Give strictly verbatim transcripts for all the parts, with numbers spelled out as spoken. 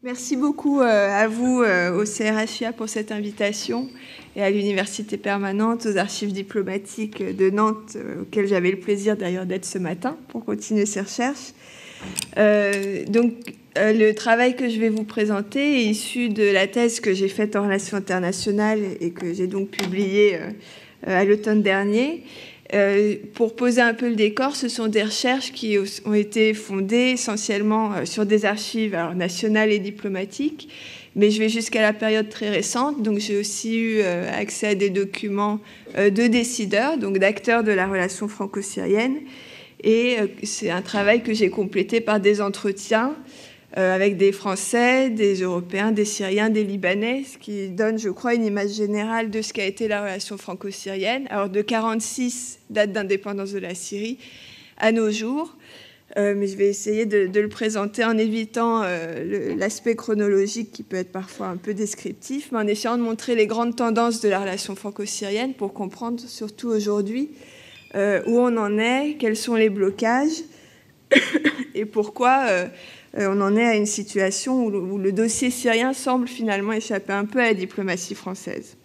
Merci beaucoup à vous, au C R H I A, pour cette invitation, et à l'Université permanente, aux archives diplomatiques de Nantes, auxquelles j'avais le plaisir d'ailleurs d'être ce matin pour continuer ces recherches. Euh, donc, euh, le travail que je vais vous présenter est issu de la thèse que j'ai faite en relations internationales et que j'ai donc publiée euh, à l'automne dernier. Euh, pour poser un peu le décor, ce sont des recherches qui ont été fondées essentiellement sur des archives alors, nationales et diplomatiques, mais je vais jusqu'à la période très récente, donc j'ai aussi eu euh, accès à des documents euh, de décideurs, donc d'acteurs de la relation franco-syrienne, et euh, c'est un travail que j'ai complété par des entretiens euh, avec des Français, des Européens, des Syriens, des Libanais, ce qui donne, je crois, une image générale de ce qu'a été la relation franco-syrienne. Alors, de quarante-six, date d'indépendance de la Syrie, à nos jours. Euh, mais je vais essayer de, de le présenter en évitant euh, l'aspect chronologique qui peut être parfois un peu descriptif, mais en essayant de montrer les grandes tendances de la relation franco-syrienne pour comprendre, surtout aujourd'hui, euh, où on en est, quels sont les blocages et pourquoi euh, on en est à une situation où le, où le dossier syrien semble finalement échapper un peu à la diplomatie française.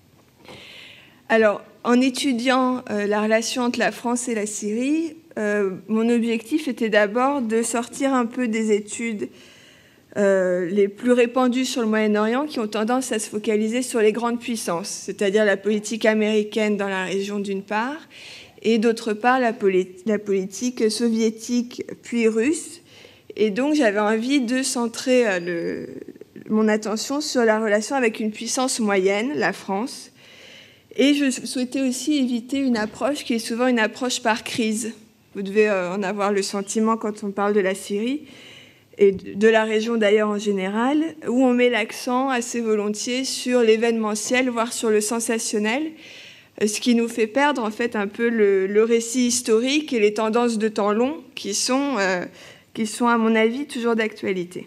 Alors, en étudiant euh, la relation entre la France et la Syrie, euh, mon objectif était d'abord de sortir un peu des études euh, les plus répandues sur le Moyen-Orient qui ont tendance à se focaliser sur les grandes puissances, c'est-à-dire la politique américaine dans la région d'une part, et d'autre part la, la politique soviétique puis russe. Et donc j'avais envie de centrer euh, le, mon attention sur la relation avec une puissance moyenne, la France. Et je souhaitais aussi éviter une approche qui est souvent une approche par crise. Vous devez en avoir le sentiment quand on parle de la Syrie, et de la région d'ailleurs en général, où on met l'accent assez volontiers sur l'événementiel, voire sur le sensationnel, ce qui nous fait perdre en fait un peu le, le récit historique et les tendances de temps long qui sont, euh, qui sont à mon avis, toujours d'actualité.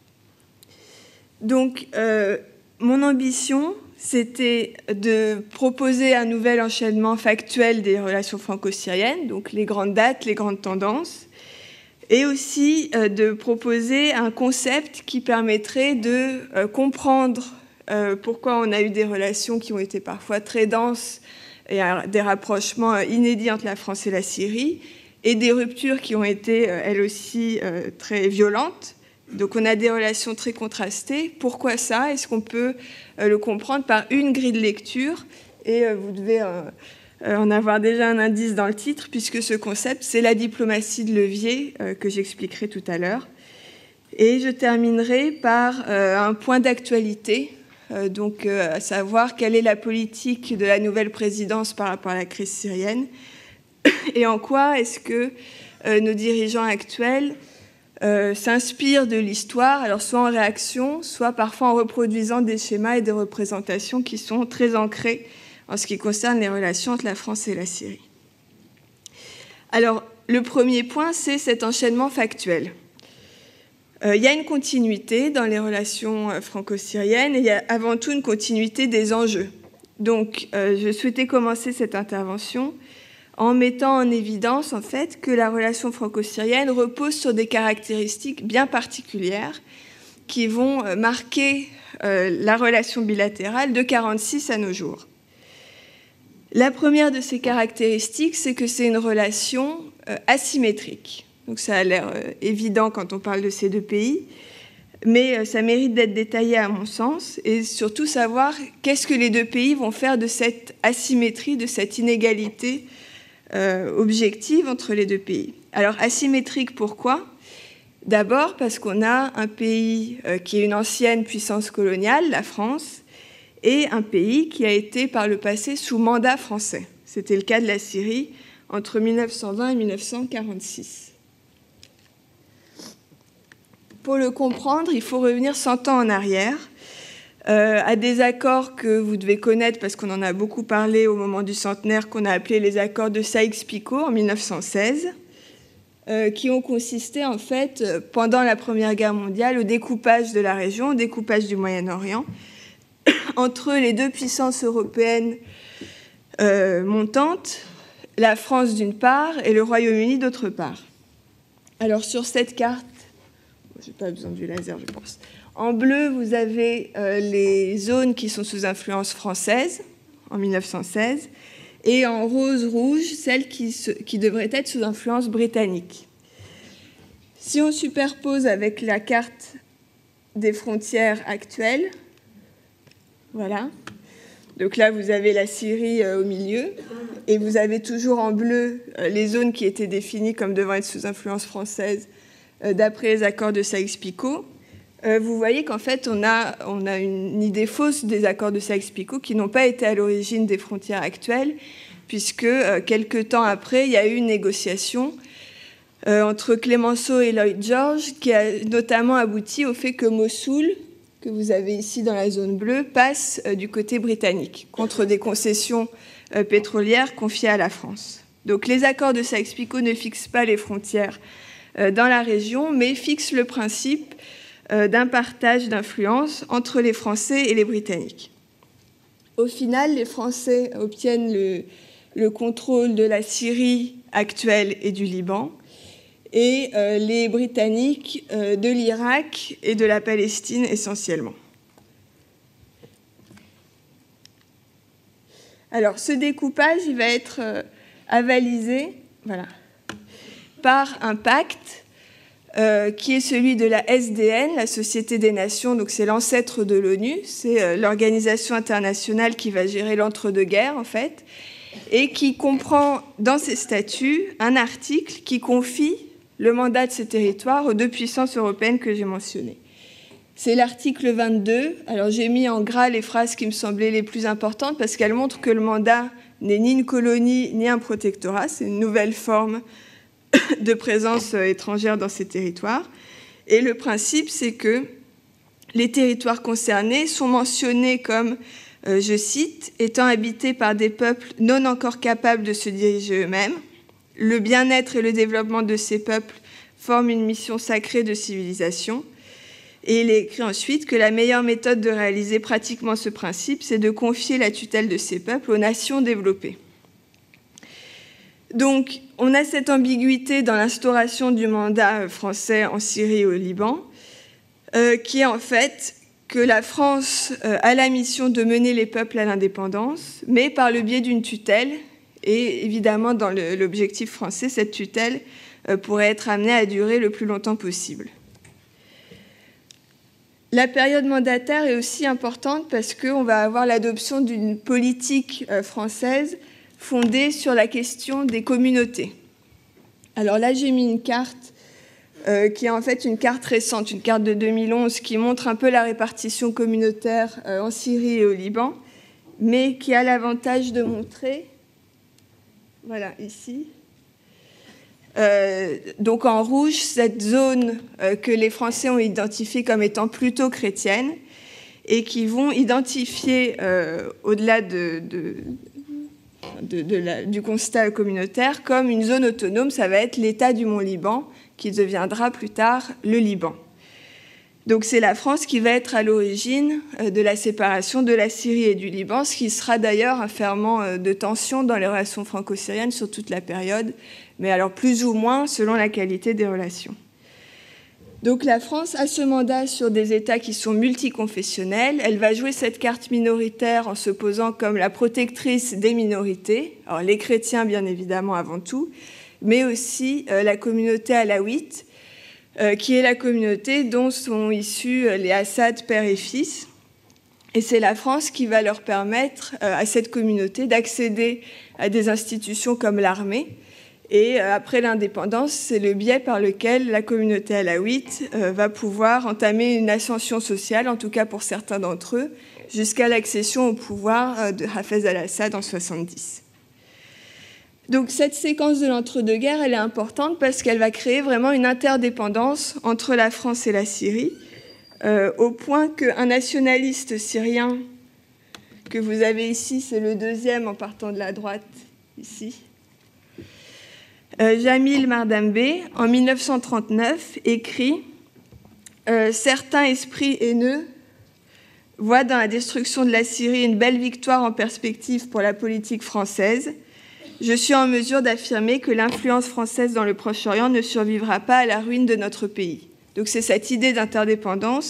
Donc, euh, mon ambition, c'était de proposer un nouvel enchaînement factuel des relations franco-syriennes, donc les grandes dates, les grandes tendances, et aussi euh, de proposer un concept qui permettrait de euh, comprendre euh, pourquoi on a eu des relations qui ont été parfois très denses et des rapprochements inédits entre la France et la Syrie, et des ruptures qui ont été, euh, elles aussi, euh, très violentes. Donc on a des relations très contrastées. Pourquoi ça? Est-ce qu'on peut euh, le comprendre par une grille de lecture? Et euh, vous devez euh, euh, en avoir déjà un indice dans le titre, puisque ce concept, c'est la diplomatie de levier euh, que j'expliquerai tout à l'heure. Et je terminerai par euh, un point d'actualité, euh, donc euh, à savoir quelle est la politique de la nouvelle présidence par rapport à la crise syrienne, et en quoi est-ce que euh, nos dirigeants actuels Euh, s'inspire de l'histoire, alors soit en réaction, soit parfois en reproduisant des schémas et des représentations qui sont très ancrés en ce qui concerne les relations entre la France et la Syrie. Alors, le premier point, c'est cet enchaînement factuel. Euh, il y a une continuité dans les relations euh, franco-syriennes, et il y a avant tout une continuité des enjeux. Donc, euh, je souhaitais commencer cette intervention en mettant en évidence en fait que la relation franco-syrienne repose sur des caractéristiques bien particulières qui vont marquer euh, la relation bilatérale de mille neuf cent quarante-six à nos jours. La première de ces caractéristiques, c'est que c'est une relation euh, asymétrique. Donc ça a l'air euh, évident quand on parle de ces deux pays, mais euh, ça mérite d'être détaillé à mon sens, et surtout savoir qu'est-ce que les deux pays vont faire de cette asymétrie, de cette inégalité Euh, objective entre les deux pays. Alors, asymétrique, pourquoi? D'abord parce qu'on a un pays euh, qui est une ancienne puissance coloniale, la France, et un pays qui a été par le passé sous mandat français. C'était le cas de la Syrie entre mille neuf cent vingt et mille neuf cent quarante-six. Pour le comprendre, il faut revenir cent ans en arrière, Euh, à des accords que vous devez connaître parce qu'on en a beaucoup parlé au moment du centenaire, qu'on a appelé les accords de Saïx-Picot en mille neuf cent seize, euh, qui ont consisté en fait, pendant la Première Guerre mondiale, au découpage de la région, au découpage du Moyen-Orient, entre les deux puissances européennes euh, montantes, la France d'une part et le Royaume-Uni d'autre part. Alors sur cette carte, j'ai pas besoin du laser, je pense. En bleu, vous avez euh, les zones qui sont sous influence française, en mille neuf cent seize, et en rose-rouge, celles qui, se, qui devraient être sous influence britannique. Si on superpose avec la carte des frontières actuelles, voilà. Donc là, vous avez la Syrie euh, au milieu, et vous avez toujours en bleu euh, les zones qui étaient définies comme devant être sous influence française euh, d'après les accords de Sykes-Picot. Euh, vous voyez qu'en fait, on a, on a une idée fausse des accords de Sykes-Picot qui n'ont pas été à l'origine des frontières actuelles, puisque euh, quelques temps après, il y a eu une négociation euh, entre Clemenceau et Lloyd George qui a notamment abouti au fait que Mossoul, que vous avez ici dans la zone bleue, passe euh, du côté britannique, contre des concessions euh, pétrolières confiées à la France. Donc les accords de Sykes-Picot ne fixent pas les frontières euh, dans la région, mais fixent le principe d'un partage d'influence entre les Français et les Britanniques. Au final, les Français obtiennent le, le contrôle de la Syrie actuelle et du Liban, et euh, les Britanniques euh, de l'Irak et de la Palestine essentiellement. Alors, ce découpage, il va être euh, avalisé, voilà, par un pacte Euh, qui est celui de la S D N, la Société des Nations, donc c'est l'ancêtre de l'ONU, c'est euh, l'organisation internationale qui va gérer l'entre-deux-guerres, en fait, et qui comprend dans ses statuts un article qui confie le mandat de ces territoires aux deux puissances européennes que j'ai mentionnées. C'est l'article vingt-deux. Alors j'ai mis en gras les phrases qui me semblaient les plus importantes parce qu'elles montrent que le mandat n'est ni une colonie ni un protectorat, c'est une nouvelle forme de présence étrangère dans ces territoires. Et le principe, c'est que les territoires concernés sont mentionnés comme, euh, je cite, étant habités par des peuples non encore capables de se diriger eux-mêmes. Le bien-être et le développement de ces peuples forment une mission sacrée de civilisation. Et il est écrit ensuite que la meilleure méthode de réaliser pratiquement ce principe, c'est de confier la tutelle de ces peuples aux nations développées. Donc, on a cette ambiguïté dans l'instauration du mandat français en Syrie et au Liban, euh, qui est en fait que la France euh, a la mission de mener les peuples à l'indépendance, mais par le biais d'une tutelle. Et évidemment, dans le, l'objectif français, cette tutelle euh, pourrait être amenée à durer le plus longtemps possible. La période mandataire est aussi importante parce qu'on va avoir l'adoption d'une politique euh, française fondée sur la question des communautés. Alors là, j'ai mis une carte euh, qui est en fait une carte récente, une carte de deux mille onze, qui montre un peu la répartition communautaire euh, en Syrie et au Liban, mais qui a l'avantage de montrer, voilà, ici, euh, donc en rouge, cette zone euh, que les Français ont identifiée comme étant plutôt chrétienne et qui vont identifier, euh, au-delà de... de De, de la, du constat communautaire comme une zone autonome, ça va être l'État du Mont-Liban qui deviendra plus tard le Liban. Donc c'est la France qui va être à l'origine de la séparation de la Syrie et du Liban, ce qui sera d'ailleurs un ferment de tension dans les relations franco-syriennes sur toute la période, mais alors plus ou moins selon la qualité des relations. Donc la France a ce mandat sur des États qui sont multiconfessionnels. Elle va jouer cette carte minoritaire en se posant comme la protectrice des minorités, alors les chrétiens bien évidemment avant tout, mais aussi euh, la communauté alaouite, euh, qui est la communauté dont sont issus les Assad père et fils. Et c'est la France qui va leur permettre euh, à cette communauté d'accéder à des institutions comme l'armée. Et après l'indépendance, c'est le biais par lequel la communauté alaouite euh, va pouvoir entamer une ascension sociale, en tout cas pour certains d'entre eux, jusqu'à l'accession au pouvoir euh, de Hafez al-Assad en soixante-dix. Donc cette séquence de l'entre-deux-guerres, elle est importante parce qu'elle va créer vraiment une interdépendance entre la France et la Syrie, euh, au point qu'un nationaliste syrien que vous avez ici, c'est le deuxième en partant de la droite, ici, Euh, Jamil Mardambé, en mille neuf cent trente-neuf, écrit euh, « Certains esprits haineux voient dans la destruction de la Syrie une belle victoire en perspective pour la politique française. Je suis en mesure d'affirmer que l'influence française dans le Proche-Orient ne survivra pas à la ruine de notre pays. » Donc c'est cette idée d'interdépendance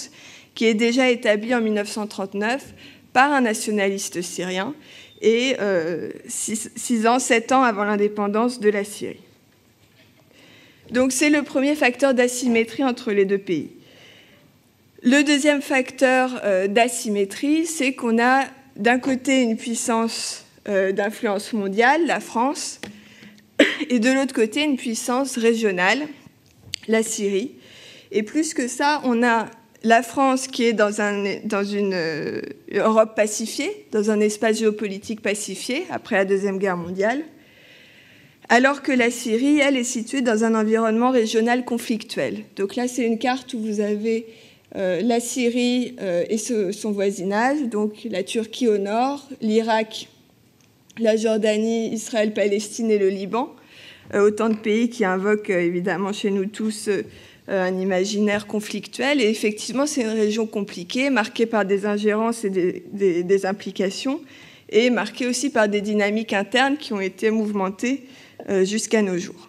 qui est déjà établi en mille neuf cent trente-neuf par un nationaliste syrien, et euh, six, six ans, sept ans avant l'indépendance de la Syrie. Donc c'est le premier facteur d'asymétrie entre les deux pays. Le deuxième facteur euh, d'asymétrie, c'est qu'on a d'un côté une puissance euh, d'influence mondiale, la France, et de l'autre côté une puissance régionale, la Syrie. Et plus que ça, on a la France qui est dans, un, dans une euh, Europe pacifiée, dans un espace géopolitique pacifié après la Deuxième Guerre mondiale, alors que la Syrie, elle, est située dans un environnement régional conflictuel. Donc là, c'est une carte où vous avez euh, la Syrie euh, et ce, son voisinage, donc la Turquie au nord, l'Irak, la Jordanie, Israël, Palestine et le Liban, euh, autant de pays qui invoquent euh, évidemment chez nous tous euh, un imaginaire conflictuel. Et effectivement, c'est une région compliquée, marquée par des ingérences et des, des, des implications, et marquée aussi par des dynamiques internes qui ont été mouvementées euh, jusqu'à nos jours.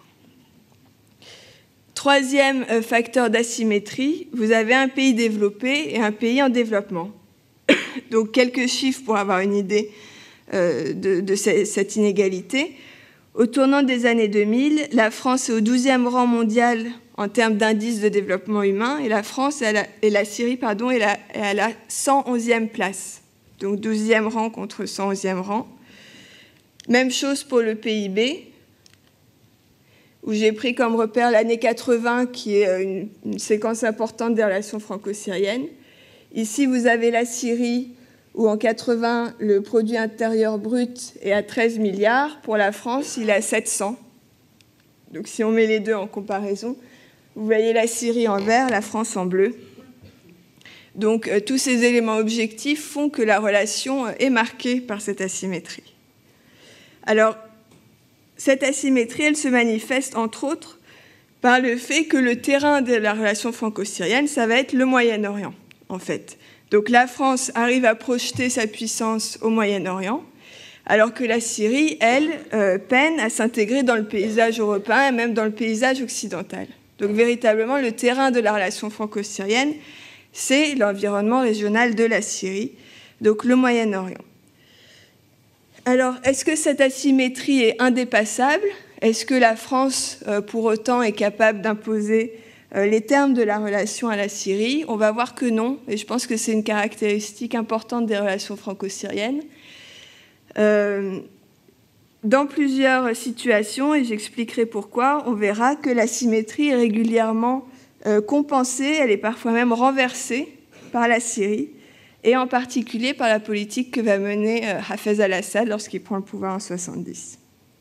Troisième euh, facteur d'asymétrie, vous avez un pays développé et un pays en développement. Donc, quelques chiffres pour avoir une idée euh, de, de cette inégalité. Au tournant des années deux mille, la France est au douzième rang mondial en termes d'indice de développement humain, et la France et la, et la Syrie pardon, est à la cent onzième place. Donc douzième rang contre cent onzième rang. Même chose pour le P I B, où j'ai pris comme repère l'année quatre-vingts, qui est une, une séquence importante des relations franco-syriennes. Ici, vous avez la Syrie, où en quatre-vingts, le produit intérieur brut est à treize milliards. Pour la France, il est à sept cents. Donc si on met les deux en comparaison, vous voyez la Syrie en vert, la France en bleu. Donc euh, tous ces éléments objectifs font que la relation est marquée par cette asymétrie. Alors, cette asymétrie, elle se manifeste entre autres par le fait que le terrain de la relation franco-syrienne, ça va être le Moyen-Orient, en fait. Donc la France arrive à projeter sa puissance au Moyen-Orient, alors que la Syrie, elle, euh, peine à s'intégrer dans le paysage européen et même dans le paysage occidental. Donc véritablement, le terrain de la relation franco-syrienne, c'est l'environnement régional de la Syrie, donc le Moyen-Orient. Alors, est-ce que cette asymétrie est indépassable? Est-ce que la France, euh, pour autant, est capable d'imposer les termes de la relation à la Syrie? On va voir que non, et je pense que c'est une caractéristique importante des relations franco-syriennes. Euh, dans plusieurs situations, et j'expliquerai pourquoi, on verra que l'asymétrie est régulièrement euh, compensée, elle est parfois même renversée par la Syrie, et en particulier par la politique que va mener euh, Hafez al-Assad lorsqu'il prend le pouvoir en soixante-dix.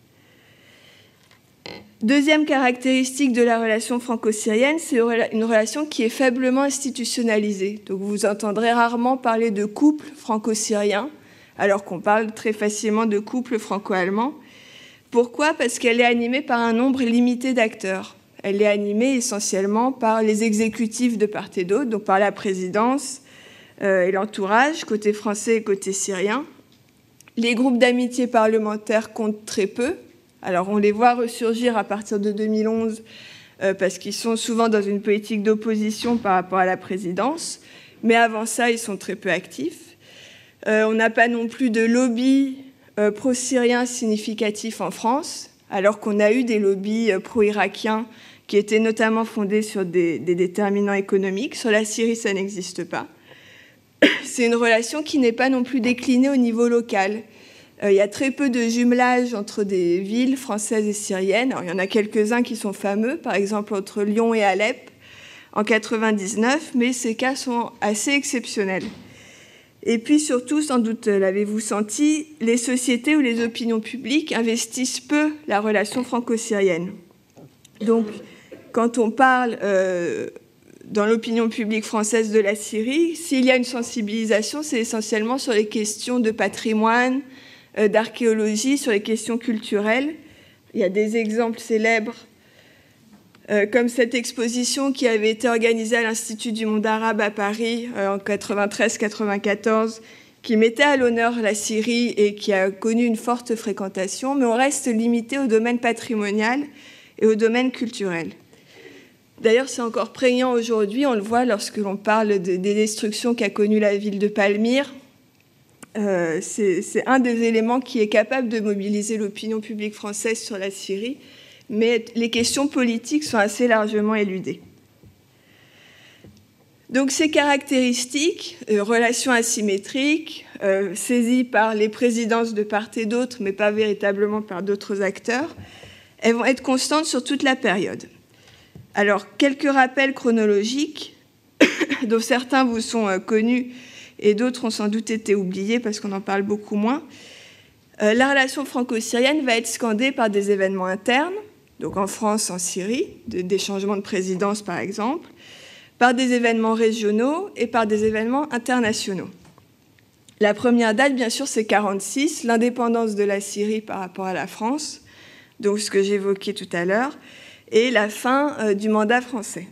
Deuxième caractéristique de la relation franco-syrienne, c'est une relation qui est faiblement institutionnalisée. Donc vous entendrez rarement parler de couple franco-syrien, alors qu'on parle très facilement de couple franco-allemand. Pourquoi? Parce qu'elle est animée par un nombre limité d'acteurs. Elle est animée essentiellement par les exécutifs de part et d'autre, donc par la présidence euh, et l'entourage, côté français et côté syrien. Les groupes d'amitié parlementaires comptent très peu. Alors, on les voit ressurgir à partir de deux mille onze euh, parce qu'ils sont souvent dans une politique d'opposition par rapport à la présidence. Mais avant ça, ils sont très peu actifs. Euh, on n'a pas non plus de lobby euh, pro-syrien significatif en France, alors qu'on a eu des lobbies euh, pro-irakiens qui étaient notamment fondés sur des, des déterminants économiques. Sur la Syrie, ça n'existe pas. C'est une relation qui n'est pas non plus déclinée au niveau local. Il y a très peu de jumelage entre des villes françaises et syriennes. Alors, il y en a quelques-uns qui sont fameux, par exemple entre Lyon et Alep en quatre-vingt-dix-neuf, mais ces cas sont assez exceptionnels. Et puis surtout, sans doute l'avez-vous senti, les sociétés ou les opinions publiques investissent peu la relation franco-syrienne. Donc, quand on parle euh, dans l'opinion publique française de la Syrie, s'il y a une sensibilisation, c'est essentiellement sur les questions de patrimoine, d'archéologie, sur les questions culturelles. Il y a des exemples célèbres, euh, comme cette exposition qui avait été organisée à l'Institut du monde arabe à Paris euh, en quatre-vingt-treize quatre-vingt-quatorze, qui mettait à l'honneur la Syrie et qui a connu une forte fréquentation, mais on reste limité au domaine patrimonial et au domaine culturel. D'ailleurs, c'est encore prégnant aujourd'hui, on le voit lorsque l'on parle de, des destructions qu'a connues la ville de Palmyre. Euh, c'est un des éléments qui est capable de mobiliser l'opinion publique française sur la Syrie, mais les questions politiques sont assez largement éludées. Donc ces caractéristiques, euh, relations asymétriques, euh, saisies par les présidences de part et d'autre, mais pas véritablement par d'autres acteurs, elles vont être constantes sur toute la période. Alors, quelques rappels chronologiques, dont certains vous sont euh, connus et d'autres ont sans doute été oubliés parce qu'on en parle beaucoup moins. Euh, la relation franco-syrienne va être scandée par des événements internes, donc en France, en Syrie, de, des changements de présidence par exemple, par des événements régionaux et par des événements internationaux. La première date, bien sûr, c'est mille neuf cent quarante-six, l'indépendance de la Syrie par rapport à la France, donc ce que j'évoquais tout à l'heure, et la fin euh, du mandat français.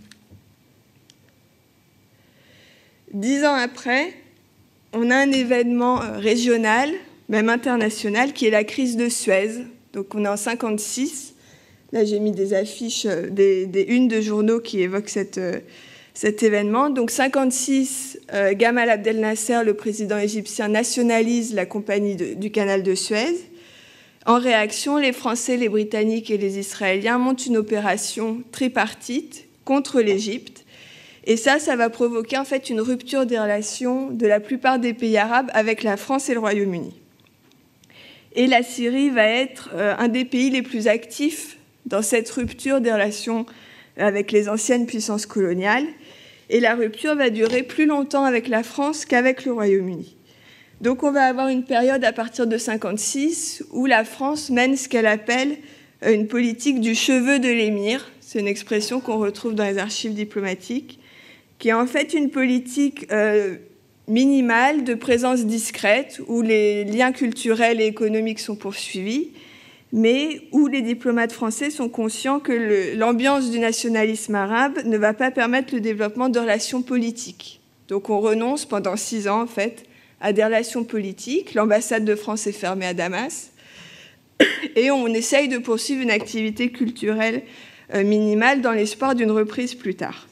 Dix ans après, on a un événement euh, régional, même international, qui est la crise de Suez. Donc on est en mille neuf cent cinquante-six. Là, j'ai mis des affiches, euh, des, des unes de journaux qui évoquent cette, euh, cet événement. Donc mille neuf cent cinquante-six, euh, Gamal Abdel Nasser, le président égyptien, nationalise la compagnie de, du canal de Suez. En réaction, les Français, les Britanniques et les Israéliens montent une opération tripartite contre l'Égypte. Et ça, ça va provoquer en fait une rupture des relations de la plupart des pays arabes avec la France et le Royaume-Uni. Et la Syrie va être euh, un des pays les plus actifs dans cette rupture des relations avec les anciennes puissances coloniales. Et la rupture va durer plus longtemps avec la France qu'avec le Royaume-Uni. Donc on va avoir une période à partir de mille neuf cent cinquante-six où la France mène ce qu'elle appelle une politique du cheveu de l'émir. C'est une expression qu'on retrouve dans les archives diplomatiques, qui est en fait une politique euh, minimale de présence discrète où les liens culturels et économiques sont poursuivis, mais où les diplomates français sont conscients que l'ambiance du nationalisme arabe ne va pas permettre le développement de relations politiques. Donc on renonce pendant six ans en fait à des relations politiques. L'ambassade de France est fermée à Damas et on essaye de poursuivre une activité culturelle minimale dans l'espoir d'une reprise plus tard.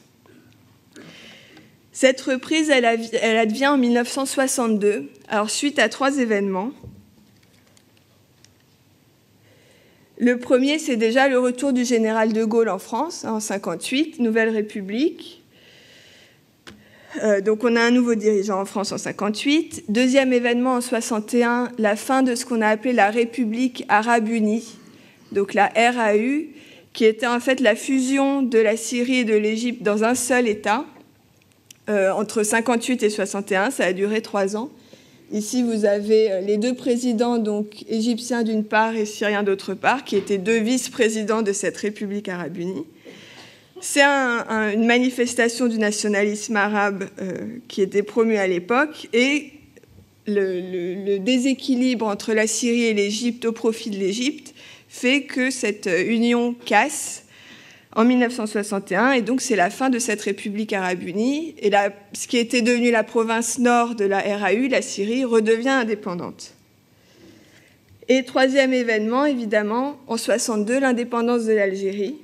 Cette reprise, elle, a, elle advient en mille neuf cent soixante-deux, alors suite à trois événements. Le premier, c'est déjà le retour du général de Gaulle en France, en mille neuf cent cinquante-huit, Nouvelle République. Euh, donc on a un nouveau dirigeant en France en mille neuf cent cinquante-huit. Deuxième événement en mille neuf cent soixante et un, la fin de ce qu'on a appelé la République arabe unie, donc la R A U, qui était en fait la fusion de la Syrie et de l'Égypte dans un seul État. Euh, entre cinquante-huit et soixante et un, ça a duré trois ans. Ici, vous avez les deux présidents, donc égyptiens d'une part et syriens d'autre part, qui étaient deux vice-présidents de cette République arabe unie. C'est un, un, une manifestation du nationalisme arabe euh, qui était promue à l'époque, et le, le, le déséquilibre entre la Syrie et l'Égypte au profit de l'Égypte fait que cette union casse en mille neuf cent soixante et un, et donc c'est la fin de cette République arabe unie, et la, ce qui était devenu la province nord de la R A U, la Syrie, redevient indépendante. Et troisième événement, évidemment, en mille neuf cent soixante-deux, l'indépendance de l'Algérie,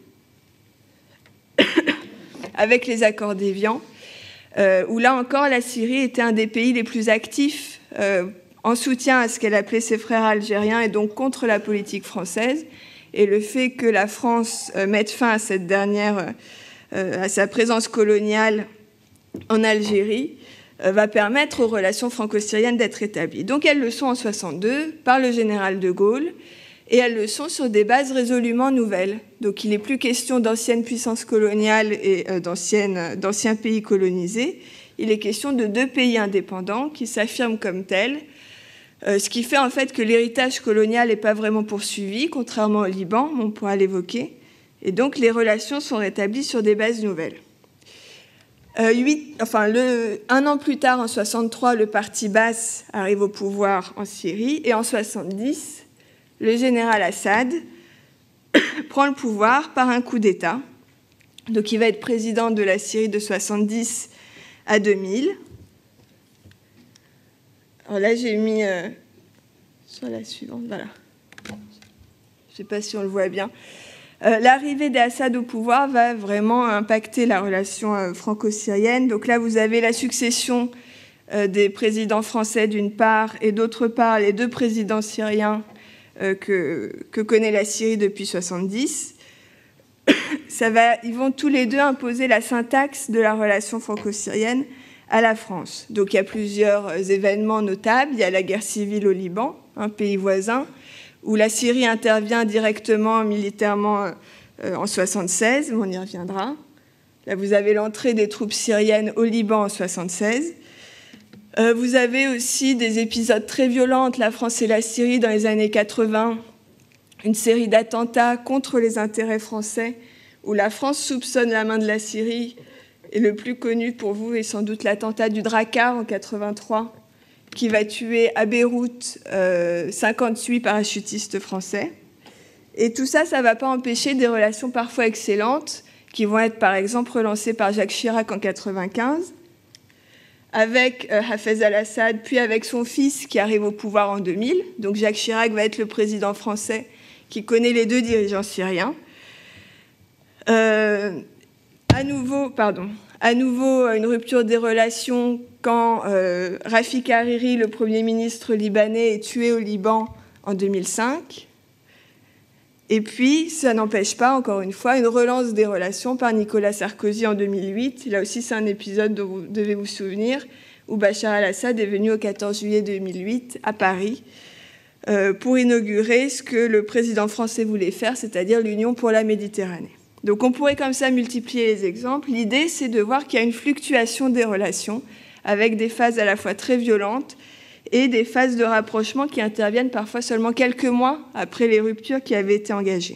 avec les accords d'Évian, euh, où là encore, la Syrie était un des pays les plus actifs euh, en soutien à ce qu'elle appelait ses frères algériens, et donc contre la politique française. Et le fait que la France euh, mette fin à cette dernière, euh, à sa présence coloniale en Algérie, euh, va permettre aux relations franco-syriennes d'être établies. Donc elles le sont en mille neuf cent soixante-deux par le général de Gaulle, et elles le sont sur des bases résolument nouvelles. Donc il n'est plus question d'anciennes puissances coloniales et euh, d'anciens pays colonisés, il est question de deux pays indépendants qui s'affirment comme tels, Euh, ce qui fait en fait que l'héritage colonial n'est pas vraiment poursuivi, contrairement au Liban, on pourra l'évoquer, et donc les relations sont rétablies sur des bases nouvelles. Euh, huit, enfin, le, un an plus tard, en soixante-trois, le parti Baas arrive au pouvoir en Syrie, et en soixante-dix, le général Assad prend le pouvoir par un coup d'État. Donc il va être président de la Syrie de soixante-dix à deux mille. Alors là, j'ai mis euh, sur la suivante, voilà. Je ne sais pas si on le voit bien. Euh, L'arrivée d'Assad au pouvoir va vraiment impacter la relation euh, franco-syrienne. Donc là, vous avez la succession euh, des présidents français d'une part, et d'autre part, les deux présidents syriens euh, que, que connaît la Syrie depuis soixante-dix. Ça va, ils vont tous les deux imposer la syntaxe de la relation franco-syrienne à la France. Donc il y a plusieurs événements notables. Il y a la guerre civile au Liban, un pays voisin, où la Syrie intervient directement militairement euh, en soixante-seize, mais on y reviendra. Là, vous avez l'entrée des troupes syriennes au Liban en soixante-seize. Euh, vous avez aussi des épisodes très violents entre la France et la Syrie dans les années quatre-vingts, une série d'attentats contre les intérêts français, où la France soupçonne la main de la Syrie, et le plus connu pour vous est sans doute l'attentat du Drakkar en quatre-vingt-trois, qui va tuer à Beyrouth euh, cinquante-huit parachutistes français. Et tout ça, ça ne va pas empêcher des relations parfois excellentes, qui vont être par exemple relancées par Jacques Chirac en quatre-vingt-quinze, avec euh, Hafez al-Assad, puis avec son fils qui arrive au pouvoir en deux mille. Donc Jacques Chirac va être le président français qui connaît les deux dirigeants syriens. Euh, à nouveau, pardon, à nouveau, une rupture des relations quand euh, Rafik Hariri, le Premier ministre libanais, est tué au Liban en deux mille cinq. Et puis, ça n'empêche pas, encore une fois, une relance des relations par Nicolas Sarkozy en deux mille huit. Là aussi, c'est un épisode dont vous devez vous souvenir, où Bachar al-Assad est venu au quatorze juillet deux mille huit à Paris euh, pour inaugurer ce que le président français voulait faire, c'est-à-dire l'Union pour la Méditerranée. Donc on pourrait comme ça multiplier les exemples. L'idée, c'est de voir qu'il y a une fluctuation des relations avec des phases à la fois très violentes et des phases de rapprochement qui interviennent parfois seulement quelques mois après les ruptures qui avaient été engagées.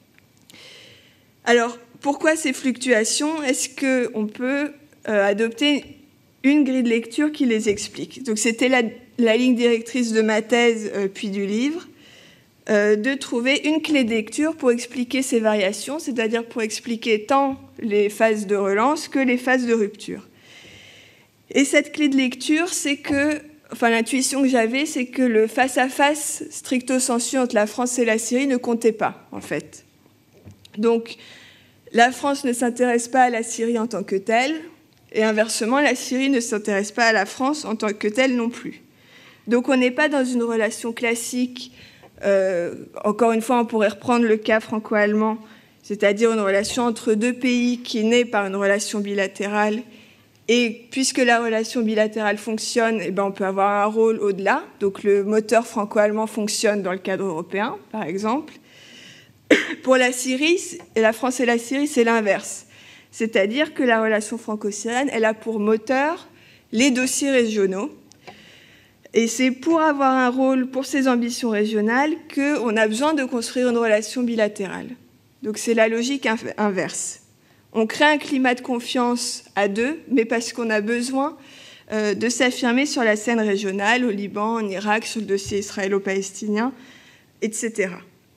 Alors, pourquoi ces fluctuations? Est-ce qu'on peut euh, adopter une grille de lecture qui les explique? Donc c'était la, la ligne directrice de ma thèse euh, puis du livre. Euh, de trouver une clé de lecture pour expliquer ces variations, c'est-à-dire pour expliquer tant les phases de relance que les phases de rupture. Et cette clé de lecture, c'est que, enfin l'intuition que j'avais, c'est que le face-à-face stricto sensu entre la France et la Syrie ne comptait pas, en fait. Donc, la France ne s'intéresse pas à la Syrie en tant que telle, et inversement, la Syrie ne s'intéresse pas à la France en tant que telle non plus. Donc, on n'est pas dans une relation classique. Euh, encore une fois, on pourrait reprendre le cas franco-allemand, c'est-à-dire une relation entre deux pays qui naît par une relation bilatérale. Et puisque la relation bilatérale fonctionne, eh ben on peut avoir un rôle au-delà. Donc le moteur franco-allemand fonctionne dans le cadre européen, par exemple. Pour la Syrie, la France et la Syrie, c'est l'inverse. C'est-à-dire que la relation franco-syrienne, elle a pour moteur les dossiers régionaux. Et c'est pour avoir un rôle pour ces ambitions régionales qu'on a besoin de construire une relation bilatérale. Donc c'est la logique inverse. On crée un climat de confiance à deux, mais parce qu'on a besoin euh, de s'affirmer sur la scène régionale, au Liban, en Irak, sur le dossier israélo-palestinien, et cetera.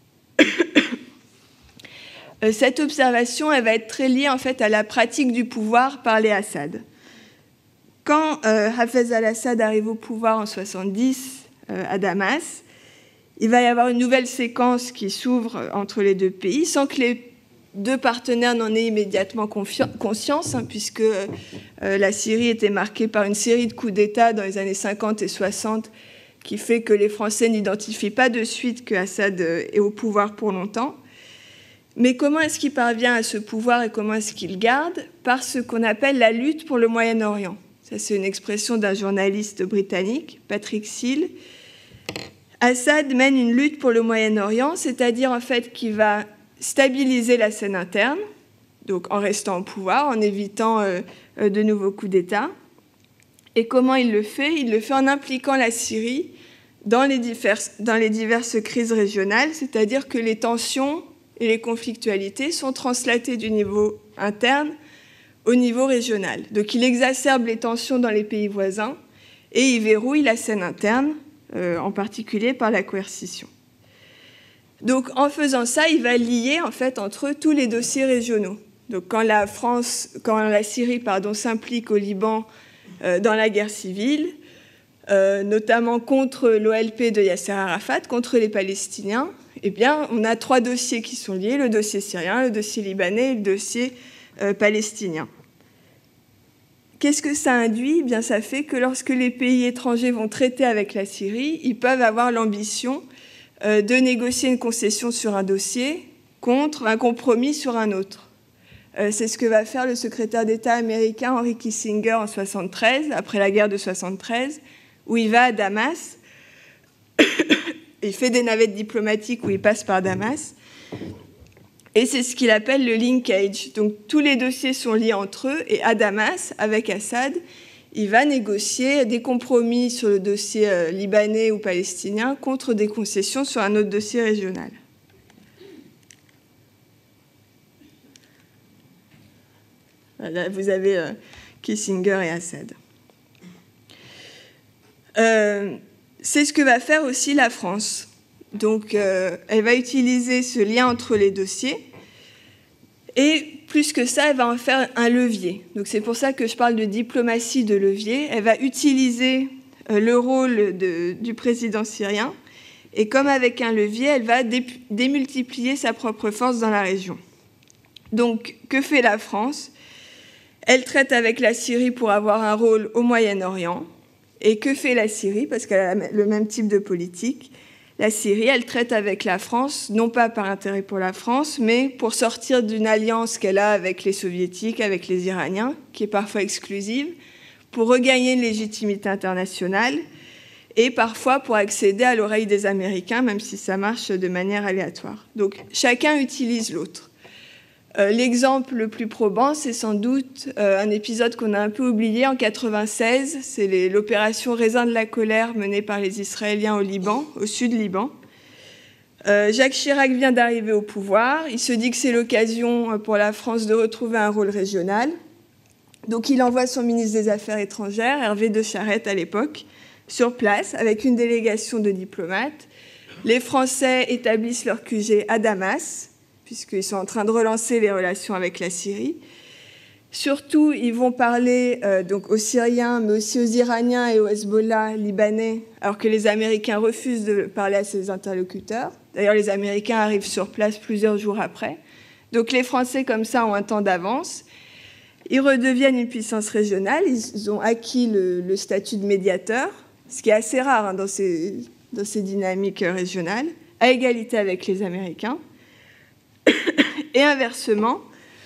euh, cette observation, elle va être très liée en fait à la pratique du pouvoir par les Assad. Quand euh, Hafez al-Assad arrive au pouvoir en soixante-dix euh, à Damas, il va y avoir une nouvelle séquence qui s'ouvre entre les deux pays, sans que les deux partenaires n'en aient immédiatement conscience, hein, puisque euh, la Syrie était marquée par une série de coups d'État dans les années cinquante et soixante, qui fait que les Français n'identifient pas de suite que Assad est au pouvoir pour longtemps. Mais comment est-ce qu'il parvient à ce pouvoir et comment est-ce qu'il garde? Par ce qu'on appelle la lutte pour le Moyen-Orient. Ça, c'est une expression d'un journaliste britannique, Patrick Seale. Assad mène une lutte pour le Moyen-Orient, c'est-à-dire en fait qu'il va stabiliser la scène interne, donc en restant au pouvoir, en évitant euh, de nouveaux coups d'État. Et comment il le fait? Il le fait en impliquant la Syrie dans les diverses, dans les diverses crises régionales, c'est-à-dire que les tensions et les conflictualités sont translatées du niveau interne au niveau régional. Donc il exacerbe les tensions dans les pays voisins et il verrouille la scène interne, euh, en particulier par la coercition. Donc en faisant ça, il va lier en fait entre tous les dossiers régionaux. Donc quand la France, quand la Syrie pardon, s'implique au Liban euh, dans la guerre civile, euh, notamment contre l'O L P de Yasser Arafat, contre les Palestiniens, eh bien, on a trois dossiers qui sont liés, le dossier syrien, le dossier libanais et le dossier euh, palestinien. Qu'est-ce que ça induit? Eh bien, ça fait que lorsque les pays étrangers vont traiter avec la Syrie, ils peuvent avoir l'ambition euh, de négocier une concession sur un dossier contre un compromis sur un autre. Euh, c'est ce que va faire le secrétaire d'État américain Henry Kissinger en soixante-treize, après la guerre de soixante-treize, où il va à Damas. Il fait des navettes diplomatiques où il passe par Damas. Et c'est ce qu'il appelle le linkage. Donc tous les dossiers sont liés entre eux. Et à Damas, avec Assad, il va négocier des compromis sur le dossier euh, libanais ou palestinien contre des concessions sur un autre dossier régional. Là, vous avez euh, Kissinger et Assad. Euh, c'est ce que va faire aussi la France. Donc, euh, elle va utiliser ce lien entre les dossiers. Et plus que ça, elle va en faire un levier. Donc, c'est pour ça que je parle de diplomatie de levier. Elle va utiliser euh, le rôle de, du président syrien. Et comme avec un levier, elle va dé- démultiplier sa propre force dans la région. Donc, que fait la France? Elle traite avec la Syrie pour avoir un rôle au Moyen-Orient. Et que fait la Syrie? Parce qu'elle a le même type de politique. La Syrie, elle traite avec la France, non pas par intérêt pour la France, mais pour sortir d'une alliance qu'elle a avec les Soviétiques, avec les Iraniens, qui est parfois exclusive, pour regagner une légitimité internationale et parfois pour accéder à l'oreille des Américains, même si ça marche de manière aléatoire. Donc chacun utilise l'autre. Euh, l'exemple le plus probant, c'est sans doute euh, un épisode qu'on a un peu oublié en quatre-vingt-seize. C'est les, l'opération Raisin de la colère menée par les Israéliens au Liban, au sud Liban. Euh, Jacques Chirac vient d'arriver au pouvoir. Il se dit que c'est l'occasion pour la France de retrouver un rôle régional. Donc il envoie son ministre des Affaires étrangères, Hervé de Charette à l'époque, sur place avec une délégation de diplomates. Les Français établissent leur Q G à Damas, puisqu'ils sont en train de relancer les relations avec la Syrie. Surtout, ils vont parler euh, donc aux Syriens, mais aussi aux Iraniens et aux Hezbollah libanais, alors que les Américains refusent de parler à ces interlocuteurs. D'ailleurs, les Américains arrivent sur place plusieurs jours après. Donc les Français, comme ça, ont un temps d'avance. Ils redeviennent une puissance régionale. Ils ont acquis le, le statut de médiateur, ce qui est assez rare hein, dans, ces, dans ces dynamiques régionales, à égalité avec les Américains. Et inversement,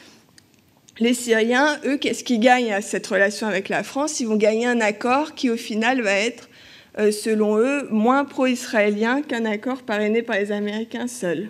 les Syriens, eux, qu'est-ce qu'ils gagnent à cette relation avec la France? Ils vont gagner un accord qui, au final, va être, euh, selon eux, moins pro-israélien qu'un accord parrainé par les Américains seuls.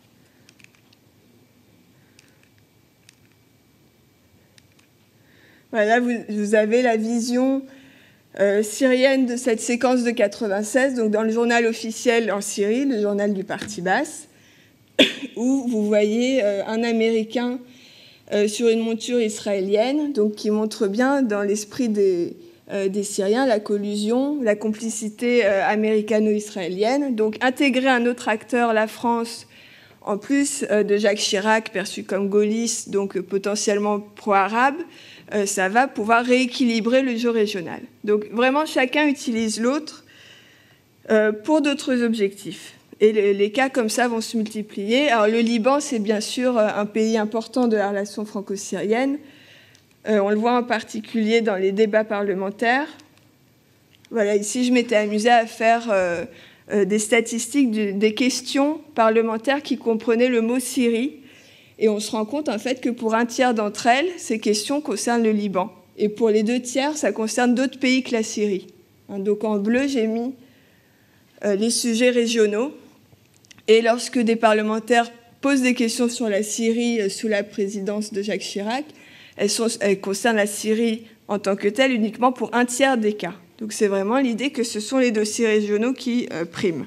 Voilà, vous, vous avez la vision euh, syrienne de cette séquence de quatre-vingt-seize, donc dans le journal officiel en Syrie, le journal du Parti basse, où vous voyez euh, un Américain euh, sur une monture israélienne, donc qui montre bien dans l'esprit des, euh, des Syriens la collusion, la complicité euh, américano-israélienne. Donc intégrer un autre acteur, la France, en plus euh, de Jacques Chirac, perçu comme gaulliste, donc euh, potentiellement pro-arabe, euh, ça va pouvoir rééquilibrer le jeu régional. Donc vraiment, chacun utilise l'autre euh, pour d'autres objectifs. Et les cas comme ça vont se multiplier. Alors le Liban, c'est bien sûr un pays important de la relation franco-syrienne. Euh, on le voit en particulier dans les débats parlementaires. Voilà, ici, je m'étais amusée à faire euh, euh, des statistiques du, des questions parlementaires qui comprenaient le mot Syrie. Et on se rend compte en fait que pour un tiers d'entre elles, ces questions concernent le Liban. Et pour les deux tiers, ça concerne d'autres pays que la Syrie. Donc en bleu, j'ai mis euh, les sujets régionaux. Et lorsque des parlementaires posent des questions sur la Syrie sous la présidence de Jacques Chirac, elles, sont, elles concernent la Syrie en tant que telle uniquement pour un tiers des cas. Donc c'est vraiment l'idée que ce sont les dossiers régionaux qui euh, priment.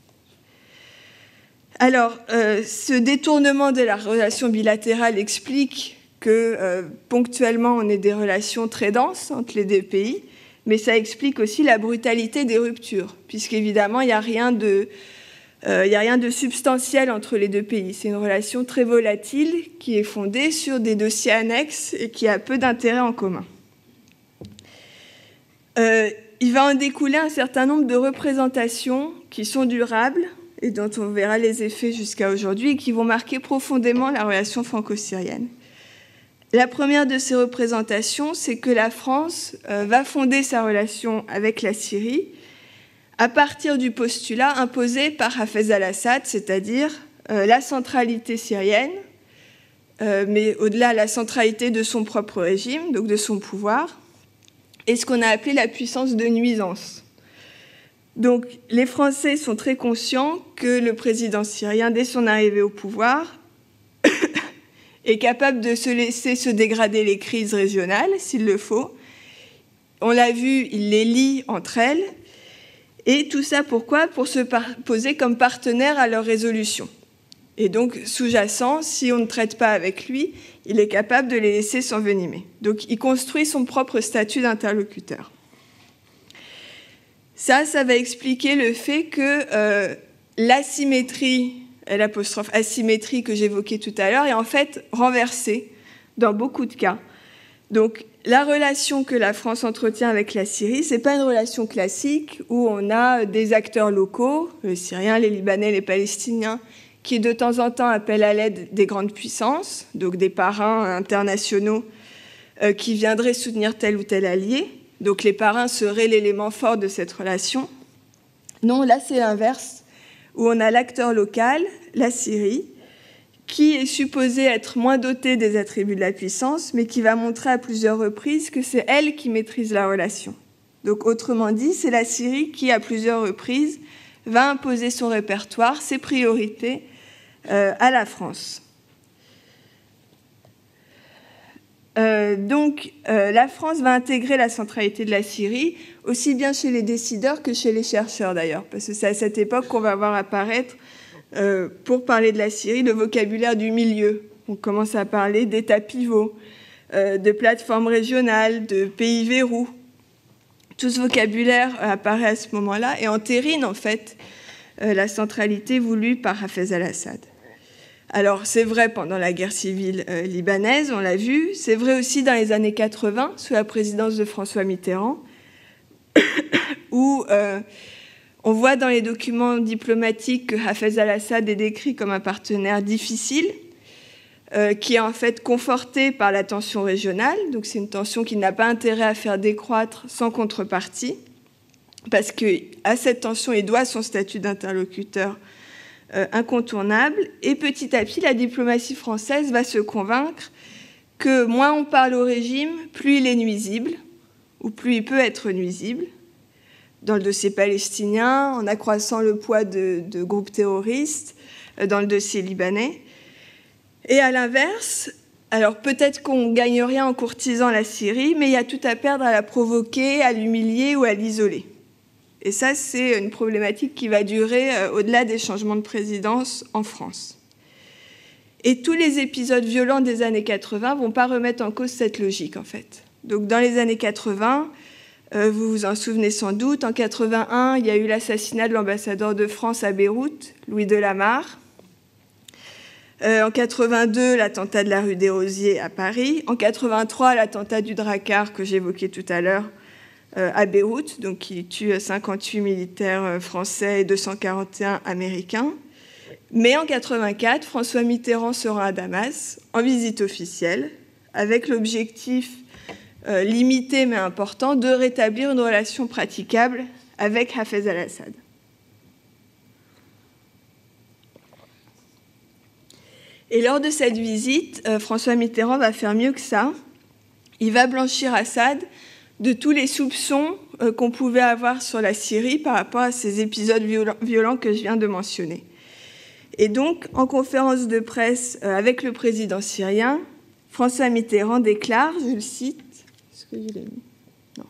Alors, euh, ce détournement de la relation bilatérale explique que euh, ponctuellement on ait des relations très denses entre les deux pays, mais ça explique aussi la brutalité des ruptures, puisqu'évidemment il n'y a rien de... Il euh, n'y a rien de substantiel entre les deux pays. C'est une relation très volatile qui est fondée sur des dossiers annexes et qui a peu d'intérêts en commun. Euh, il va en découler un certain nombre de représentations qui sont durables et dont on verra les effets jusqu'à aujourd'hui, et qui vont marquer profondément la relation franco-syrienne. La première de ces représentations, c'est que la France euh, va fonder sa relation avec la Syrie à partir du postulat imposé par Hafez al-Assad, c'est-à-dire euh, la centralité syrienne, euh, mais au-delà la centralité de son propre régime, donc de son pouvoir, et ce qu'on a appelé la puissance de nuisance. Donc les Français sont très conscients que le président syrien, dès son arrivée au pouvoir, est capable de se laisser se dégrader les crises régionales, s'il le faut. On l'a vu, il les lie entre elles. Et tout ça, pourquoi? Pour se poser comme partenaire à leur résolution. Et donc, sous-jacent, si on ne traite pas avec lui, il est capable de les laisser s'envenimer. Donc, il construit son propre statut d'interlocuteur. Ça, ça va expliquer le fait que euh, l'asymétrie, l'apostrophe asymétrie que j'évoquais tout à l'heure, est en fait renversée dans beaucoup de cas. Donc, la relation que la France entretient avec la Syrie, ce n'est pas une relation classique où on a des acteurs locaux, les Syriens, les Libanais, les Palestiniens, qui de temps en temps appellent à l'aide des grandes puissances, donc des parrains internationaux euh, qui viendraient soutenir tel ou tel allié. Donc les parrains seraient l'élément fort de cette relation. Non, là c'est l'inverse, où on a l'acteur local, la Syrie, qui est supposée être moins dotée des attributs de la puissance, mais qui va montrer à plusieurs reprises que c'est elle qui maîtrise la relation. Donc autrement dit, c'est la Syrie qui, à plusieurs reprises, va imposer son répertoire, ses priorités euh, à la France. Euh, donc, euh, la France va intégrer la centralité de la Syrie, aussi bien chez les décideurs que chez les chercheurs d'ailleurs, parce que c'est à cette époque qu'on va voir apparaître, euh, pour parler de la Syrie, le vocabulaire du milieu. On commence à parler d'États pivots, euh, de plateformes régionales, de pays verrous. Tout ce vocabulaire apparaît à ce moment-là et entérine en fait euh, la centralité voulue par Hafez al-Assad. Alors, c'est vrai pendant la guerre civile euh, libanaise, on l'a vu. C'est vrai aussi dans les années quatre-vingts, sous la présidence de François Mitterrand, où euh, on voit dans les documents diplomatiques que Hafez al-Assad est décrit comme un partenaire difficile, euh, qui est en fait conforté par la tension régionale. Donc, c'est une tension qui n'a pas intérêt à faire décroître sans contrepartie, parce qu'à cette tension, il doit son statut d'interlocuteur Euh, incontournable, et petit à petit, la diplomatie française va se convaincre que moins on parle au régime, plus il est nuisible, ou plus il peut être nuisible. Dans le dossier palestinien, en accroissant le poids de, de groupes terroristes, euh, dans le dossier libanais. Et à l'inverse, alors peut-être qu'on ne gagne rien en courtisant la Syrie, mais il y a tout à perdre à la provoquer, à l'humilier ou à l'isoler. Et ça, c'est une problématique qui va durer euh, au-delà des changements de présidence en France. Et tous les épisodes violents des années quatre-vingts ne vont pas remettre en cause cette logique, en fait. Donc, dans les années quatre-vingts, euh, vous vous en souvenez sans doute, en quatre-vingt-un, il y a eu l'assassinat de l'ambassadeur de France à Beyrouth, Louis Delamarre. Euh, en quatre-vingt-deux, l'attentat de la rue des Rosiers à Paris. En quatre-vingt-trois, l'attentat du Drakkar que j'évoquais tout à l'heure, à Beyrouth, donc qui tue cinquante-huit militaires français et deux cent quarante et un américains. Mais en quatre-vingt-quatre, François Mitterrand se rend à Damas en visite officielle, avec l'objectif euh, limité mais important de rétablir une relation praticable avec Hafez al-Assad. Et lors de cette visite, euh, François Mitterrand va faire mieux que ça. Il va blanchir Assad de tous les soupçons euh, qu'on pouvait avoir sur la Syrie par rapport à ces épisodes violents, violents que je viens de mentionner. Et donc, en conférence de presse euh, avec le président syrien, François Mitterrand déclare, je le cite, est-ce que je l'ai mis ? Non.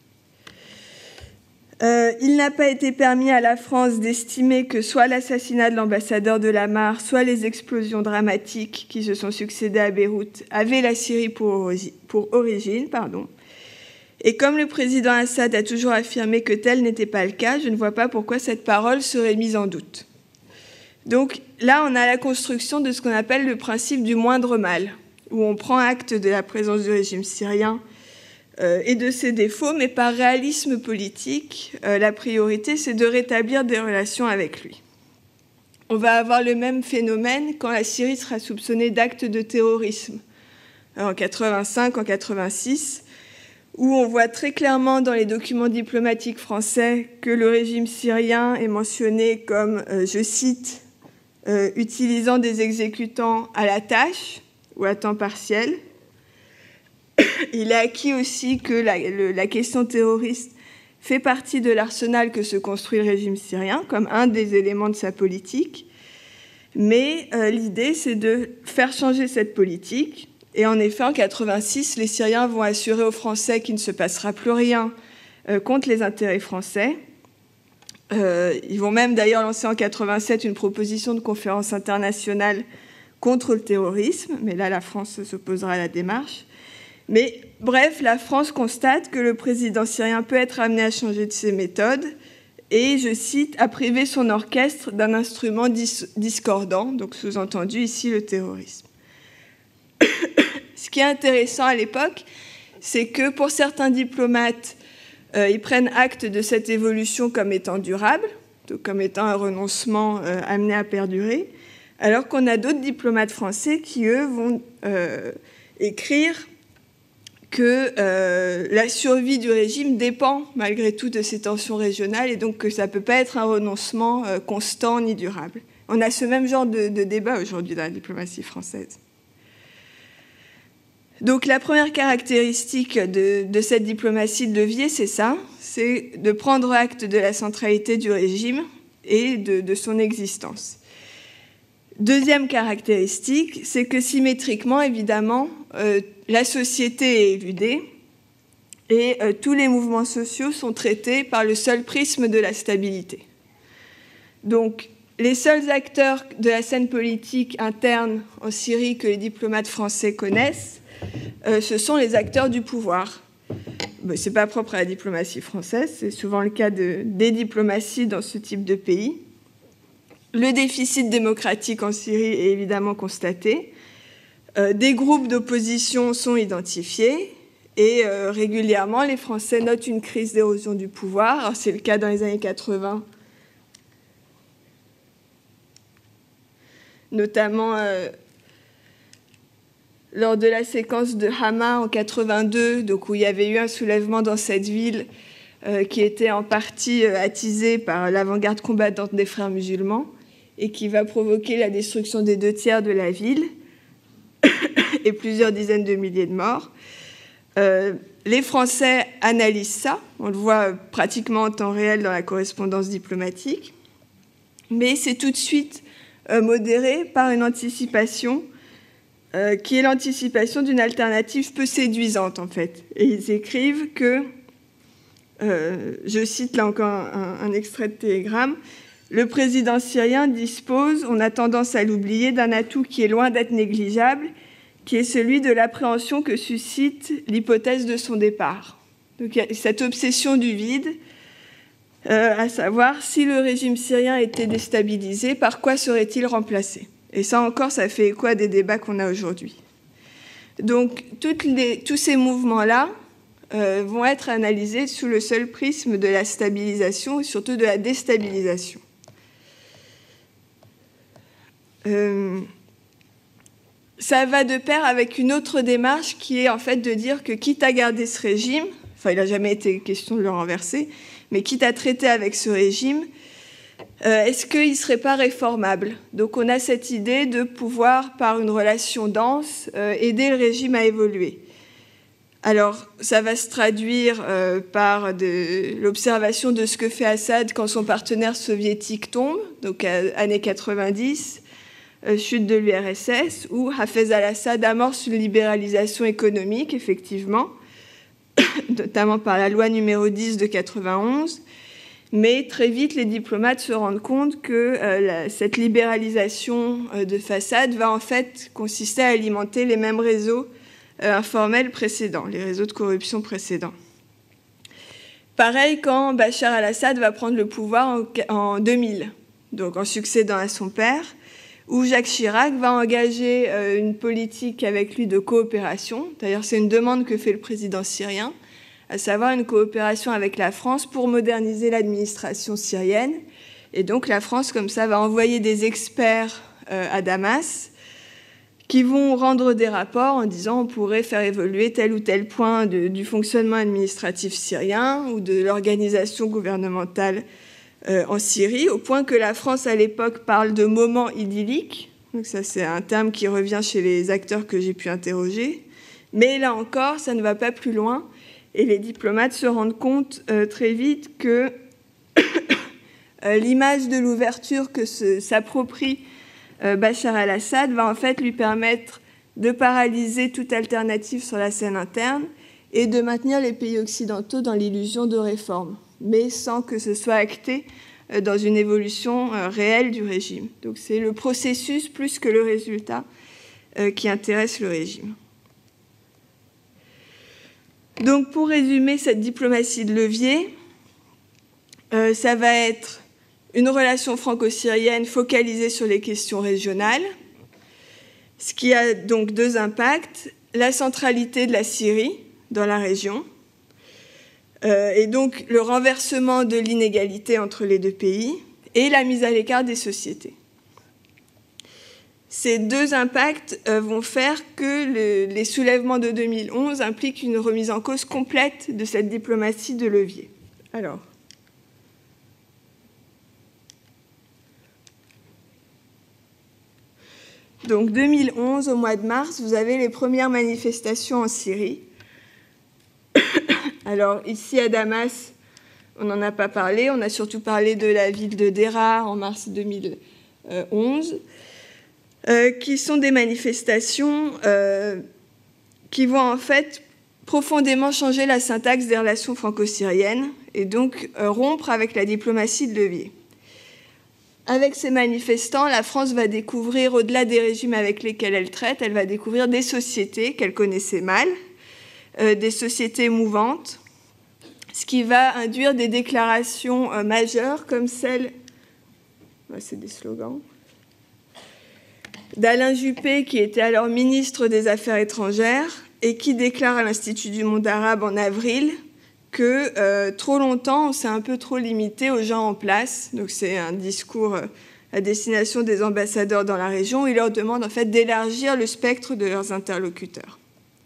Euh, il n'a pas été permis à la France d'estimer que soit l'assassinat de l'ambassadeur Delamarre, soit les explosions dramatiques qui se sont succédées à Beyrouth avaient la Syrie pour, pour origine, pardon. Et comme le président Assad a toujours affirmé que tel n'était pas le cas, je ne vois pas pourquoi cette parole serait mise en doute. Donc là, on a la construction de ce qu'on appelle le principe du moindre mal, où on prend acte de la présence du régime syrien euh, et de ses défauts, mais par réalisme politique, euh, la priorité, c'est de rétablir des relations avec lui. on va avoir le même phénomène quand la Syrie sera soupçonnée d'actes de terrorisme, en quatre-vingt-cinq, en quatre-vingt-six, où on voit très clairement dans les documents diplomatiques français que le régime syrien est mentionné comme, euh, je cite, euh, utilisant des exécutants à la tâche ou à temps partiel. Il est acquis aussi que la, le, la question terroriste fait partie de l'arsenal que se construit le régime syrien, comme un des éléments de sa politique. Mais euh, l'idée, c'est de faire changer cette politique. Et en effet, en quatre-vingt-six, les Syriens vont assurer aux Français qu'il ne se passera plus rien euh, contre les intérêts français. Euh, ils vont même d'ailleurs lancer en quatre-vingt-sept une proposition de conférence internationale contre le terrorisme, mais là, la France s'opposera à la démarche. Mais bref, la France constate que le président syrien peut être amené à changer de ses méthodes et, je cite, à priver son orchestre d'un instrument dis- discordant, donc sous-entendu ici le terrorisme. Ce qui est intéressant à l'époque, c'est que pour certains diplomates, euh, ils prennent acte de cette évolution comme étant durable, donc comme étant un renoncement euh, amené à perdurer, alors qu'on a d'autres diplomates français qui, eux, vont euh, écrire que euh, la survie du régime dépend malgré tout de ces tensions régionales et donc que ça ne peut pas être un renoncement euh, constant ni durable. On a ce même genre de, de débat aujourd'hui dans la diplomatie française. Donc la première caractéristique de, de cette diplomatie de levier, c'est ça, c'est de prendre acte de la centralité du régime et de, de son existence. Deuxième caractéristique, c'est que symétriquement, évidemment, euh, la société est éludée et euh, tous les mouvements sociaux sont traités par le seul prisme de la stabilité. Donc, les seuls acteurs de la scène politique interne en Syrie que les diplomates français connaissent, euh, ce sont les acteurs du pouvoir. Ben, ce n'est pas propre à la diplomatie française, c'est souvent le cas de, des diplomaties dans ce type de pays. Le déficit démocratique en Syrie est évidemment constaté. Euh, des groupes d'opposition sont identifiés et euh, régulièrement, les Français notent une crise d'érosion du pouvoir. Alors, c'est le cas dans les années quatre-vingts, notamment euh, lors de la séquence de Hama en quatre-vingt-deux, donc où il y avait eu un soulèvement dans cette ville euh, qui était en partie euh, attisé par l'avant-garde combattante des Frères musulmans, et qui va provoquer la destruction des deux tiers de la ville et plusieurs dizaines de milliers de morts. Euh, les Français analysent ça, on le voit pratiquement en temps réel dans la correspondance diplomatique, mais c'est tout de suite euh, modéré par une anticipation euh, qui est l'anticipation d'une alternative peu séduisante, en fait. Et ils écrivent que, euh, je cite là encore un, un extrait de télégramme, le président syrien dispose, on a tendance à l'oublier, d'un atout qui est loin d'être négligeable, qui est celui de l'appréhension que suscite l'hypothèse de son départ. Donc il y a cette obsession du vide, euh, à savoir si le régime syrien était déstabilisé, par quoi serait-il remplacé? Et ça encore, ça fait écho à des débats qu'on a aujourd'hui. Donc toutes les, tous ces mouvements-là euh, vont être analysés sous le seul prisme de la stabilisation et surtout de la déstabilisation. Euh, ça va de pair avec une autre démarche qui est en fait de dire que quitte à garder ce régime, enfin il n'a jamais été question de le renverser, mais quitte à traiter avec ce régime, euh, est-ce qu'il ne serait pas réformable? Donc on a cette idée de pouvoir, par une relation dense, euh, aider le régime à évoluer. Alors ça va se traduire euh, par de, l'observation de ce que fait Assad quand son partenaire soviétique tombe, donc à, années quatre-vingt-dix, chute de l'U R S S, où Hafez al-Assad amorce une libéralisation économique, effectivement, notamment par la loi numéro dix de quatre-vingt-onze. Mais très vite, les diplomates se rendent compte que euh, la, cette libéralisation euh, de façade va en fait consister à alimenter les mêmes réseaux euh, informels précédents, les réseaux de corruption précédents. Pareil quand Bachar al-Assad va prendre le pouvoir en, en deux mille, donc en succédant à son père, où Jacques Chirac va engager euh, une politique avec lui de coopération. D'ailleurs, c'est une demande que fait le président syrien, à savoir une coopération avec la France pour moderniser l'administration syrienne Et donc la France, comme ça, va envoyer des experts euh, à Damas qui vont rendre des rapports en disant on pourrait faire évoluer tel ou tel point de, du fonctionnement administratif syrien ou de l'organisation gouvernementale euh, en Syrie, au point que la France, à l'époque, parle de moments idylliques. Donc ça, c'est un terme qui revient chez les acteurs que j'ai pu interroger. Mais là encore, ça ne va pas plus loin. Et les diplomates se rendent compte euh, très vite que euh, l'image de l'ouverture que se, s'approprie euh, Bachar al-Assad va en fait lui permettre de paralyser toute alternative sur la scène interne et de maintenir les pays occidentaux dans l'illusion de réforme, mais sans que ce soit acté euh, dans une évolution euh, réelle du régime. Donc c'est le processus plus que le résultat euh, qui intéresse le régime. Donc, pour résumer cette diplomatie de levier, euh, ça va être une relation franco-syrienne focalisée sur les questions régionales, ce qui a donc deux impacts, la centralité de la Syrie dans la région, euh, et donc le renversement de l'inégalité entre les deux pays, et la mise à l'écart des sociétés. Ces deux impacts euh, vont faire que le, les soulèvements de deux mille onze impliquent une remise en cause complète de cette diplomatie de levier. Alors, donc deux mille onze, au mois de mars, vous avez les premières manifestations en Syrie. Alors, ici à Damas, on n'en a pas parlé, on a surtout parlé de la ville de Deraa en mars deux mille onze. Euh, qui sont des manifestations euh, qui vont en fait profondément changer la syntaxe des relations franco-syriennes et donc euh, rompre avec la diplomatie de levier. Avec ces manifestants, la France va découvrir, au-delà des régimes avec lesquels elle traite, elle va découvrir des sociétés qu'elle connaissait mal, euh, des sociétés mouvantes, ce qui va induire des déclarations euh, majeures comme celle... Ouais, c'est des slogans... d'Alain Juppé, qui était alors ministre des Affaires étrangères et qui déclare à l'Institut du monde arabe en avril que euh, trop longtemps, on s'est un peu trop limité aux gens en place. Donc c'est un discours à destination des ambassadeurs dans la région où il leur demande en fait d'élargir le spectre de leurs interlocuteurs.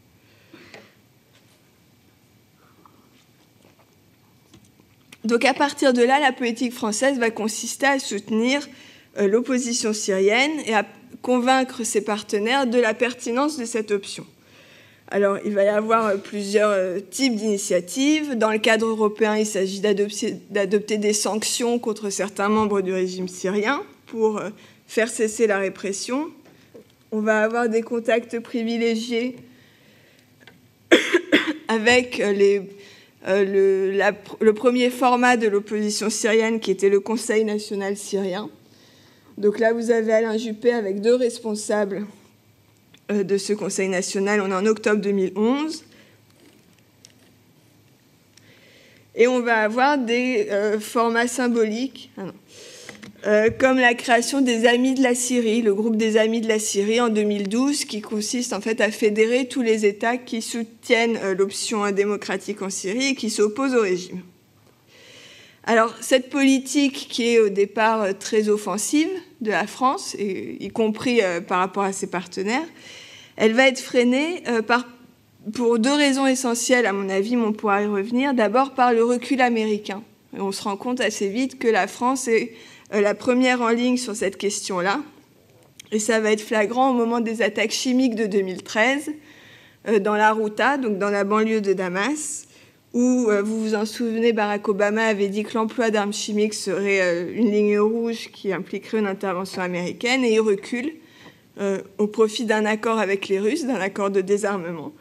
Donc à partir de là, la politique française va consister à soutenir euh, l'opposition syrienne et à convaincre ses partenaires de la pertinence de cette option. Alors, il va y avoir plusieurs types d'initiatives. Dans le cadre européen, il s'agit d'adopter, d'adopter des sanctions contre certains membres du régime syrien pour faire cesser la répression. On va avoir des contacts privilégiés avec les, euh, le, la, le premier format de l'opposition syrienne, qui était le Conseil national syrien. Donc là, vous avez Alain Juppé avec deux responsables de ce Conseil national. On est en octobre deux mille onze. Et on va avoir des euh, formats symboliques, ah non, euh, comme la création des Amis de la Syrie, le groupe des Amis de la Syrie en deux mille douze, qui consiste en fait à fédérer tous les États qui soutiennent euh, l'option démocratique en Syrie et qui s'opposent au régime. Alors, cette politique qui est au départ très offensive de la France, et, y compris euh, par rapport à ses partenaires, elle va être freinée euh, par, pour deux raisons essentielles, à mon avis, mais on pourra y revenir. D'abord, par le recul américain. Et on se rend compte assez vite que la France est euh, la première en ligne sur cette question-là. Et ça va être flagrant au moment des attaques chimiques de deux mille treize, euh, dans la Ghouta, donc dans la banlieue de Damas, où, vous vous en souvenez, Barack Obama avait dit que l'emploi d'armes chimiques serait une ligne rouge qui impliquerait une intervention américaine, et il recule euh, au profit d'un accord avec les Russes, d'un accord de désarmement,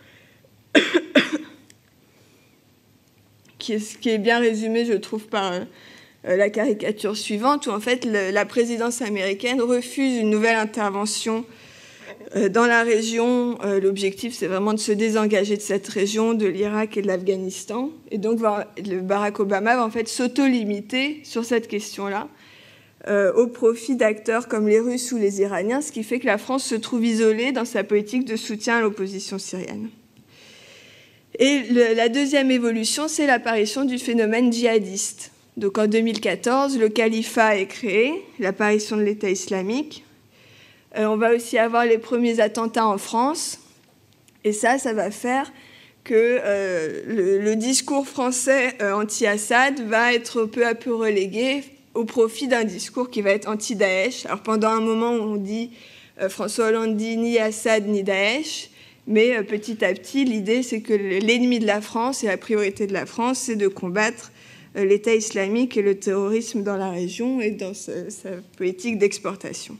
qui, est, qui est bien résumé, je trouve, par euh, la caricature suivante, où en fait le, la présidence américaine refuse une nouvelle intervention dans la région. L'objectif, c'est vraiment de se désengager de cette région, de l'Irak et de l'Afghanistan. Et donc, le Barack Obama va en fait s'auto-limiter sur cette question-là, euh, au profit d'acteurs comme les Russes ou les Iraniens, ce qui fait que la France se trouve isolée dans sa politique de soutien à l'opposition syrienne. Et le, la deuxième évolution, c'est l'apparition du phénomène djihadiste. Donc en deux mille quatorze, le califat est créé, l'apparition de l'État islamique. Euh, on va aussi avoir les premiers attentats en France. Et ça, ça va faire que euh, le, le discours français euh, anti-Assad va être peu à peu relégué au profit d'un discours qui va être anti-Daesh. Alors pendant un moment, on dit, euh, François Hollande dit ni Assad ni Daesh, mais euh, petit à petit, l'idée c'est que l'ennemi de la France et la priorité de la France, c'est de combattre euh, l'État islamique et le terrorisme dans la région et dans sa, sa politique d'exportation.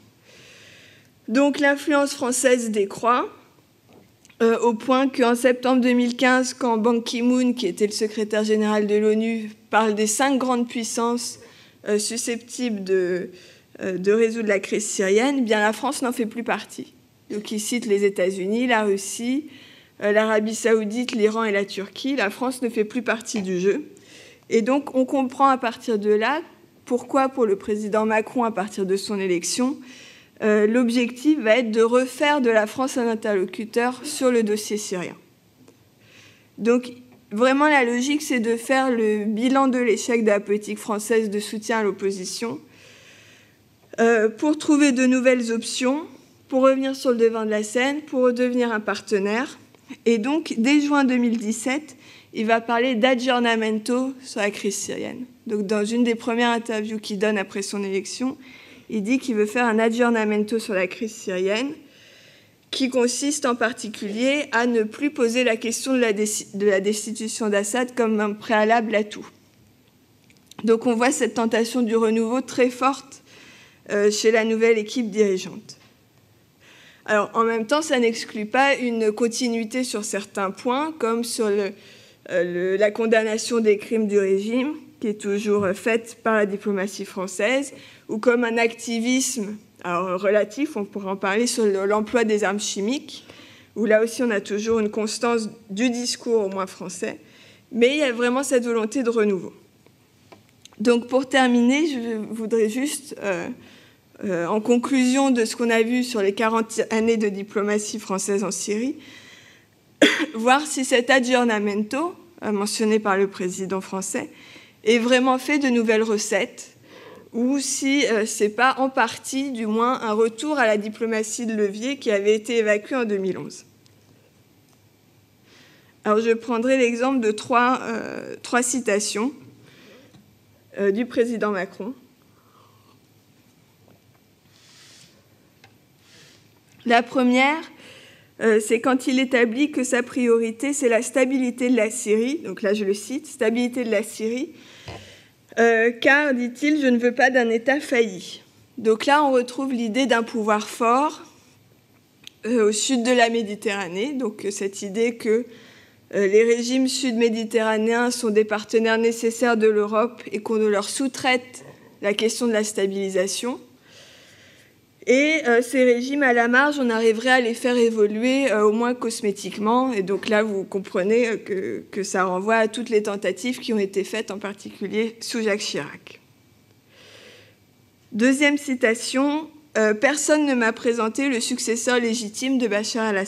Donc l'influence française décroît, euh, au point qu'en septembre deux mille quinze, quand Ban Ki-moon, qui était le secrétaire général de l'ONU, parle des cinq grandes puissances euh, susceptibles de, euh, de résoudre la crise syrienne, eh bien la France n'en fait plus partie. Donc il cite les États-Unis, la Russie, euh, l'Arabie saoudite, l'Iran et la Turquie. La France ne fait plus partie du jeu. Et donc on comprend à partir de là pourquoi, pour le président Macron, à partir de son élection, Euh, l'objectif va être de refaire de la France un interlocuteur sur le dossier syrien. Donc, vraiment, la logique, c'est de faire le bilan de l'échec de la politique française de soutien à l'opposition euh, pour trouver de nouvelles options, pour revenir sur le devant de la scène, pour redevenir un partenaire. Et donc, dès juin deux mille dix-sept, il va parler d'aggiornamento sur la crise syrienne. Donc, dans une des premières interviews qu'il donne après son élection, il dit qu'il veut faire un aggiornamento sur la crise syrienne qui consiste en particulier à ne plus poser la question de la, de la destitution d'Assad comme un préalable à tout. Donc on voit cette tentation du renouveau très forte euh, chez la nouvelle équipe dirigeante. Alors en même temps, ça n'exclut pas une continuité sur certains points, comme sur le, euh, le, la condamnation des crimes du régime, qui est toujours faite par la diplomatie française, ou comme un activisme alors, relatif, on pourrait en parler, sur l'emploi des armes chimiques, où là aussi on a toujours une constance du discours, au moins français, mais il y a vraiment cette volonté de renouveau. Donc pour terminer, je voudrais juste, euh, euh, en conclusion de ce qu'on a vu sur les quarante années de diplomatie française en Syrie, voir si cet aggiornamento, mentionné par le président français, est vraiment fait de nouvelles recettes, ou si euh, ce n'est pas en partie, du moins, un retour à la diplomatie de levier qui avait été évacuée en deux mille onze. Alors, je prendrai l'exemple de trois, euh, trois citations euh, du président Macron. La première, euh, c'est quand il établit que sa priorité, c'est la stabilité de la Syrie. Donc là, je le cite, stabilité de la Syrie. Euh, car, dit-il, je ne veux pas d'un État failli. Donc là, on retrouve l'idée d'un pouvoir fort euh, au sud de la Méditerranée, donc cette idée que euh, les régimes sud-méditerranéens sont des partenaires nécessaires de l'Europe et qu'on leur sous-traite la question de la stabilisation. Et euh, ces régimes, à la marge, on arriverait à les faire évoluer euh, au moins cosmétiquement. Et donc là, vous comprenez que, que ça renvoie à toutes les tentatives qui ont été faites, en particulier sous Jacques Chirac. Deuxième citation, euh, « Personne ne m'a présenté le successeur légitime de Bachar al-Assad ».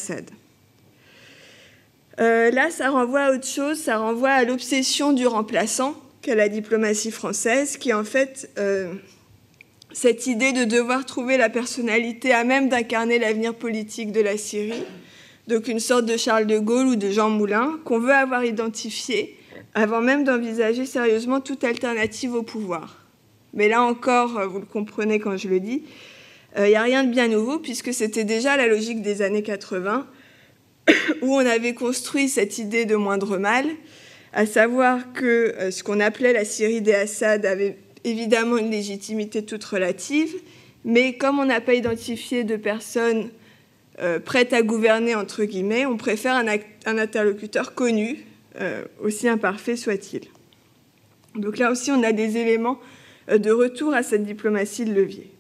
Euh, là, ça renvoie à autre chose, ça renvoie à l'obsession du remplaçant qu'a la diplomatie française, qui en fait... Euh, cette idée de devoir trouver la personnalité à même d'incarner l'avenir politique de la Syrie, donc une sorte de Charles de Gaulle ou de Jean Moulin, qu'on veut avoir identifié avant même d'envisager sérieusement toute alternative au pouvoir. Mais là encore, vous le comprenez quand je le dis, il n'y a rien de bien nouveau, puisque c'était déjà la logique des années quatre-vingt, où on avait construit cette idée de moindre mal, à savoir que ce qu'on appelait la Syrie des Assad avait évidemment une légitimité toute relative, mais comme on n'a pas identifié de personnes euh, prêtes à gouverner, entre guillemets, on préfère un, un interlocuteur connu, euh, aussi imparfait soit-il. Donc là aussi, on a des éléments euh, de retour à cette diplomatie de levier.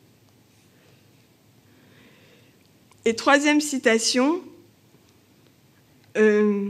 Et troisième citation, euh,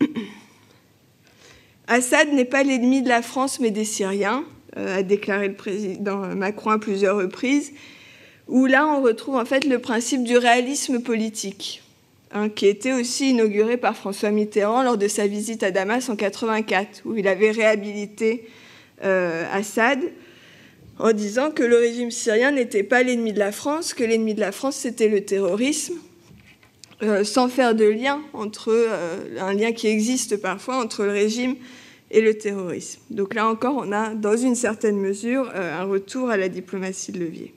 Assad n'est pas l'ennemi de la France, mais des Syriens, a déclaré le président Macron à plusieurs reprises, où là on retrouve en fait le principe du réalisme politique, hein, qui était aussi inauguré par François Mitterrand lors de sa visite à Damas en quatre-vingt-quatre, où il avait réhabilité euh, Assad, en disant que le régime syrien n'était pas l'ennemi de la France, que l'ennemi de la France, c'était le terrorisme, euh, sans faire de lien entre, euh, un lien qui existe parfois entre le régime et le terrorisme. Donc là encore, on a, dans une certaine mesure, euh, un retour à la diplomatie de levier.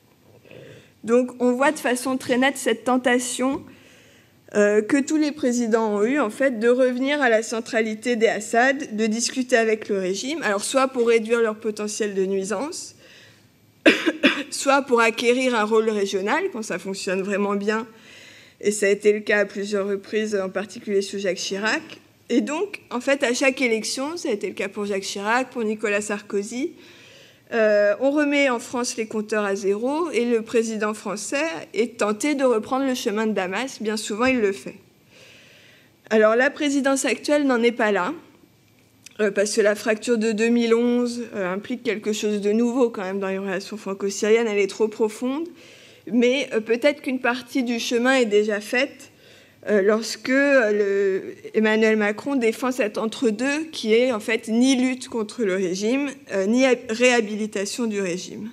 Donc on voit de façon très nette cette tentation euh, que tous les présidents ont eue, en fait, de revenir à la centralité des Assad, de discuter avec le régime, alors soit pour réduire leur potentiel de nuisance, soit pour acquérir un rôle régional, quand ça fonctionne vraiment bien, et ça a été le cas à plusieurs reprises, en particulier sous Jacques Chirac. Et donc, en fait, à chaque élection, ça a été le cas pour Jacques Chirac, pour Nicolas Sarkozy, euh, on remet en France les compteurs à zéro, et le président français est tenté de reprendre le chemin de Damas. Bien souvent, il le fait. Alors, la présidence actuelle n'en est pas là, euh, parce que la fracture de deux mille onze euh, implique quelque chose de nouveau quand même dans les relations franco-syriennes. Elle est trop profonde, mais euh, peut-être qu'une partie du chemin est déjà faite euh, lorsque euh, le, Emmanuel Macron défend cet entre-deux qui est en fait ni lutte contre le régime, euh, ni réhabilitation du régime.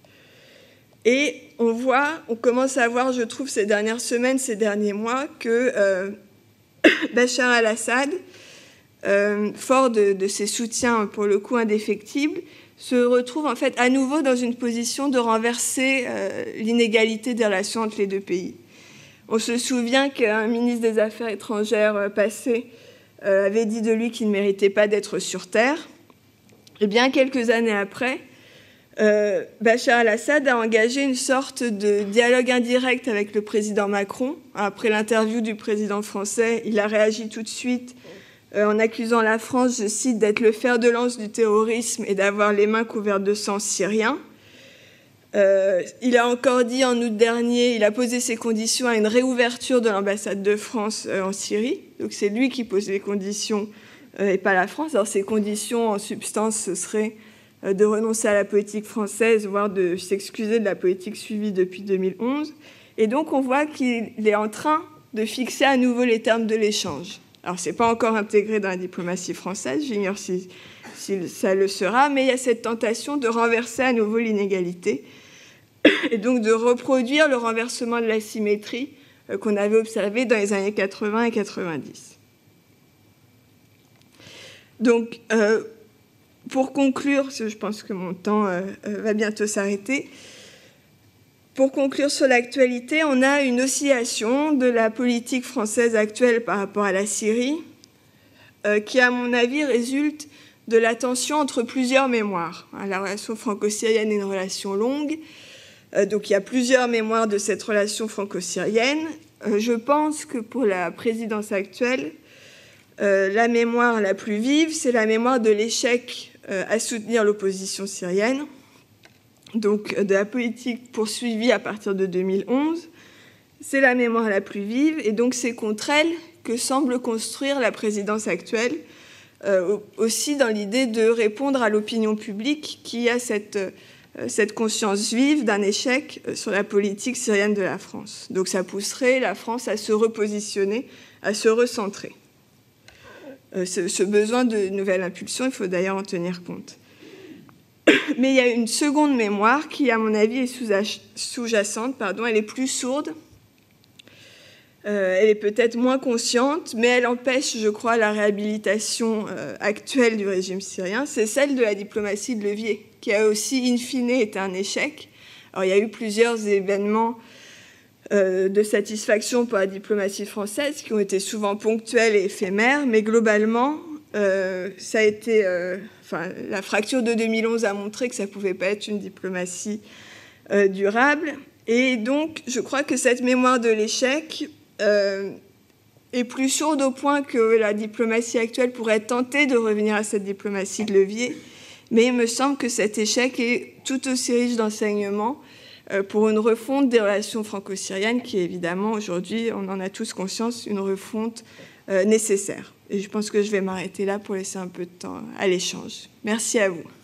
Et on voit, on commence à voir, je trouve, ces dernières semaines, ces derniers mois, que euh, Bachar al-Assad, euh, fort de, de ses soutiens pour le coup indéfectibles, se retrouve en fait à nouveau dans une position de renverser euh, l'inégalité des relations entre les deux pays. On se souvient qu'un ministre des Affaires étrangères euh, passé euh, avait dit de lui qu'il ne méritait pas d'être sur Terre. Et bien, quelques années après, euh, Bachar al-Assad a engagé une sorte de dialogue indirect avec le président Macron. Après l'interview du président français, il a réagi tout de suite euh, en accusant la France, je cite, d'être le fer de lance du terrorisme et d'avoir les mains couvertes de sang syrien. Euh, il a encore dit en août dernier, il a posé ses conditions à une réouverture de l'ambassade de France euh, en Syrie. Donc c'est lui qui pose les conditions euh, et pas la France. Alors ces conditions, en substance, ce serait euh, de renoncer à la politique française, voire de s'excuser de la politique suivie depuis deux mille onze. Et donc on voit qu'il est en train de fixer à nouveau les termes de l'échange. Alors ce n'est pas encore intégré dans la diplomatie française, j'ignore si, si ça le sera, mais il y a cette tentation de renverser à nouveau l'inégalité et donc de reproduire le renversement de la symétrie euh, qu'on avait observé dans les années quatre-vingts et quatre-vingt-dix. Donc, euh, pour conclure, parce que je pense que mon temps euh, va bientôt s'arrêter, pour conclure sur l'actualité, on a une oscillation de la politique française actuelle par rapport à la Syrie, euh, qui, à mon avis, résulte de la tension entre plusieurs mémoires. La relation franco-syrienne est une relation longue, euh, donc il y a plusieurs mémoires de cette relation franco-syrienne. Euh, je pense que pour la présidence actuelle, euh, la mémoire la plus vive, c'est la mémoire de l'échec euh, à soutenir l'opposition syrienne, donc de la politique poursuivie à partir de deux mille onze. C'est la mémoire la plus vive, et donc c'est contre elle que semble construire la présidence actuelle, euh, aussi dans l'idée de répondre à l'opinion publique qui a cette, euh, cette conscience vive d'un échec sur la politique syrienne de la France. Donc ça pousserait la France à se repositionner, à se recentrer. Euh, ce, ce besoin de nouvelle impulsion, il faut d'ailleurs en tenir compte. Mais il y a une seconde mémoire qui, à mon avis, est sous-jacente, pardon, elle est plus sourde, euh, elle est peut-être moins consciente, mais elle empêche, je crois, la réhabilitation euh, actuelle du régime syrien. C'est celle de la diplomatie de levier, qui a aussi, in fine, été un échec. Alors, il y a eu plusieurs événements euh, de satisfaction pour la diplomatie française, qui ont été souvent ponctuels et éphémères, mais globalement, euh, ça a été... Euh, Enfin, la fracture de deux mille onze a montré que ça ne pouvait pas être une diplomatie euh, durable. Et donc, je crois que cette mémoire de l'échec euh, est plus sourde au point que la diplomatie actuelle pourrait tenter de revenir à cette diplomatie de levier. Mais il me semble que cet échec est tout aussi riche d'enseignements euh, pour une refonte des relations franco-syriennes qui est évidemment, aujourd'hui, on en a tous conscience, une refonte euh, nécessaire. Et je pense que je vais m'arrêter là pour laisser un peu de temps à l'échange. Merci à vous.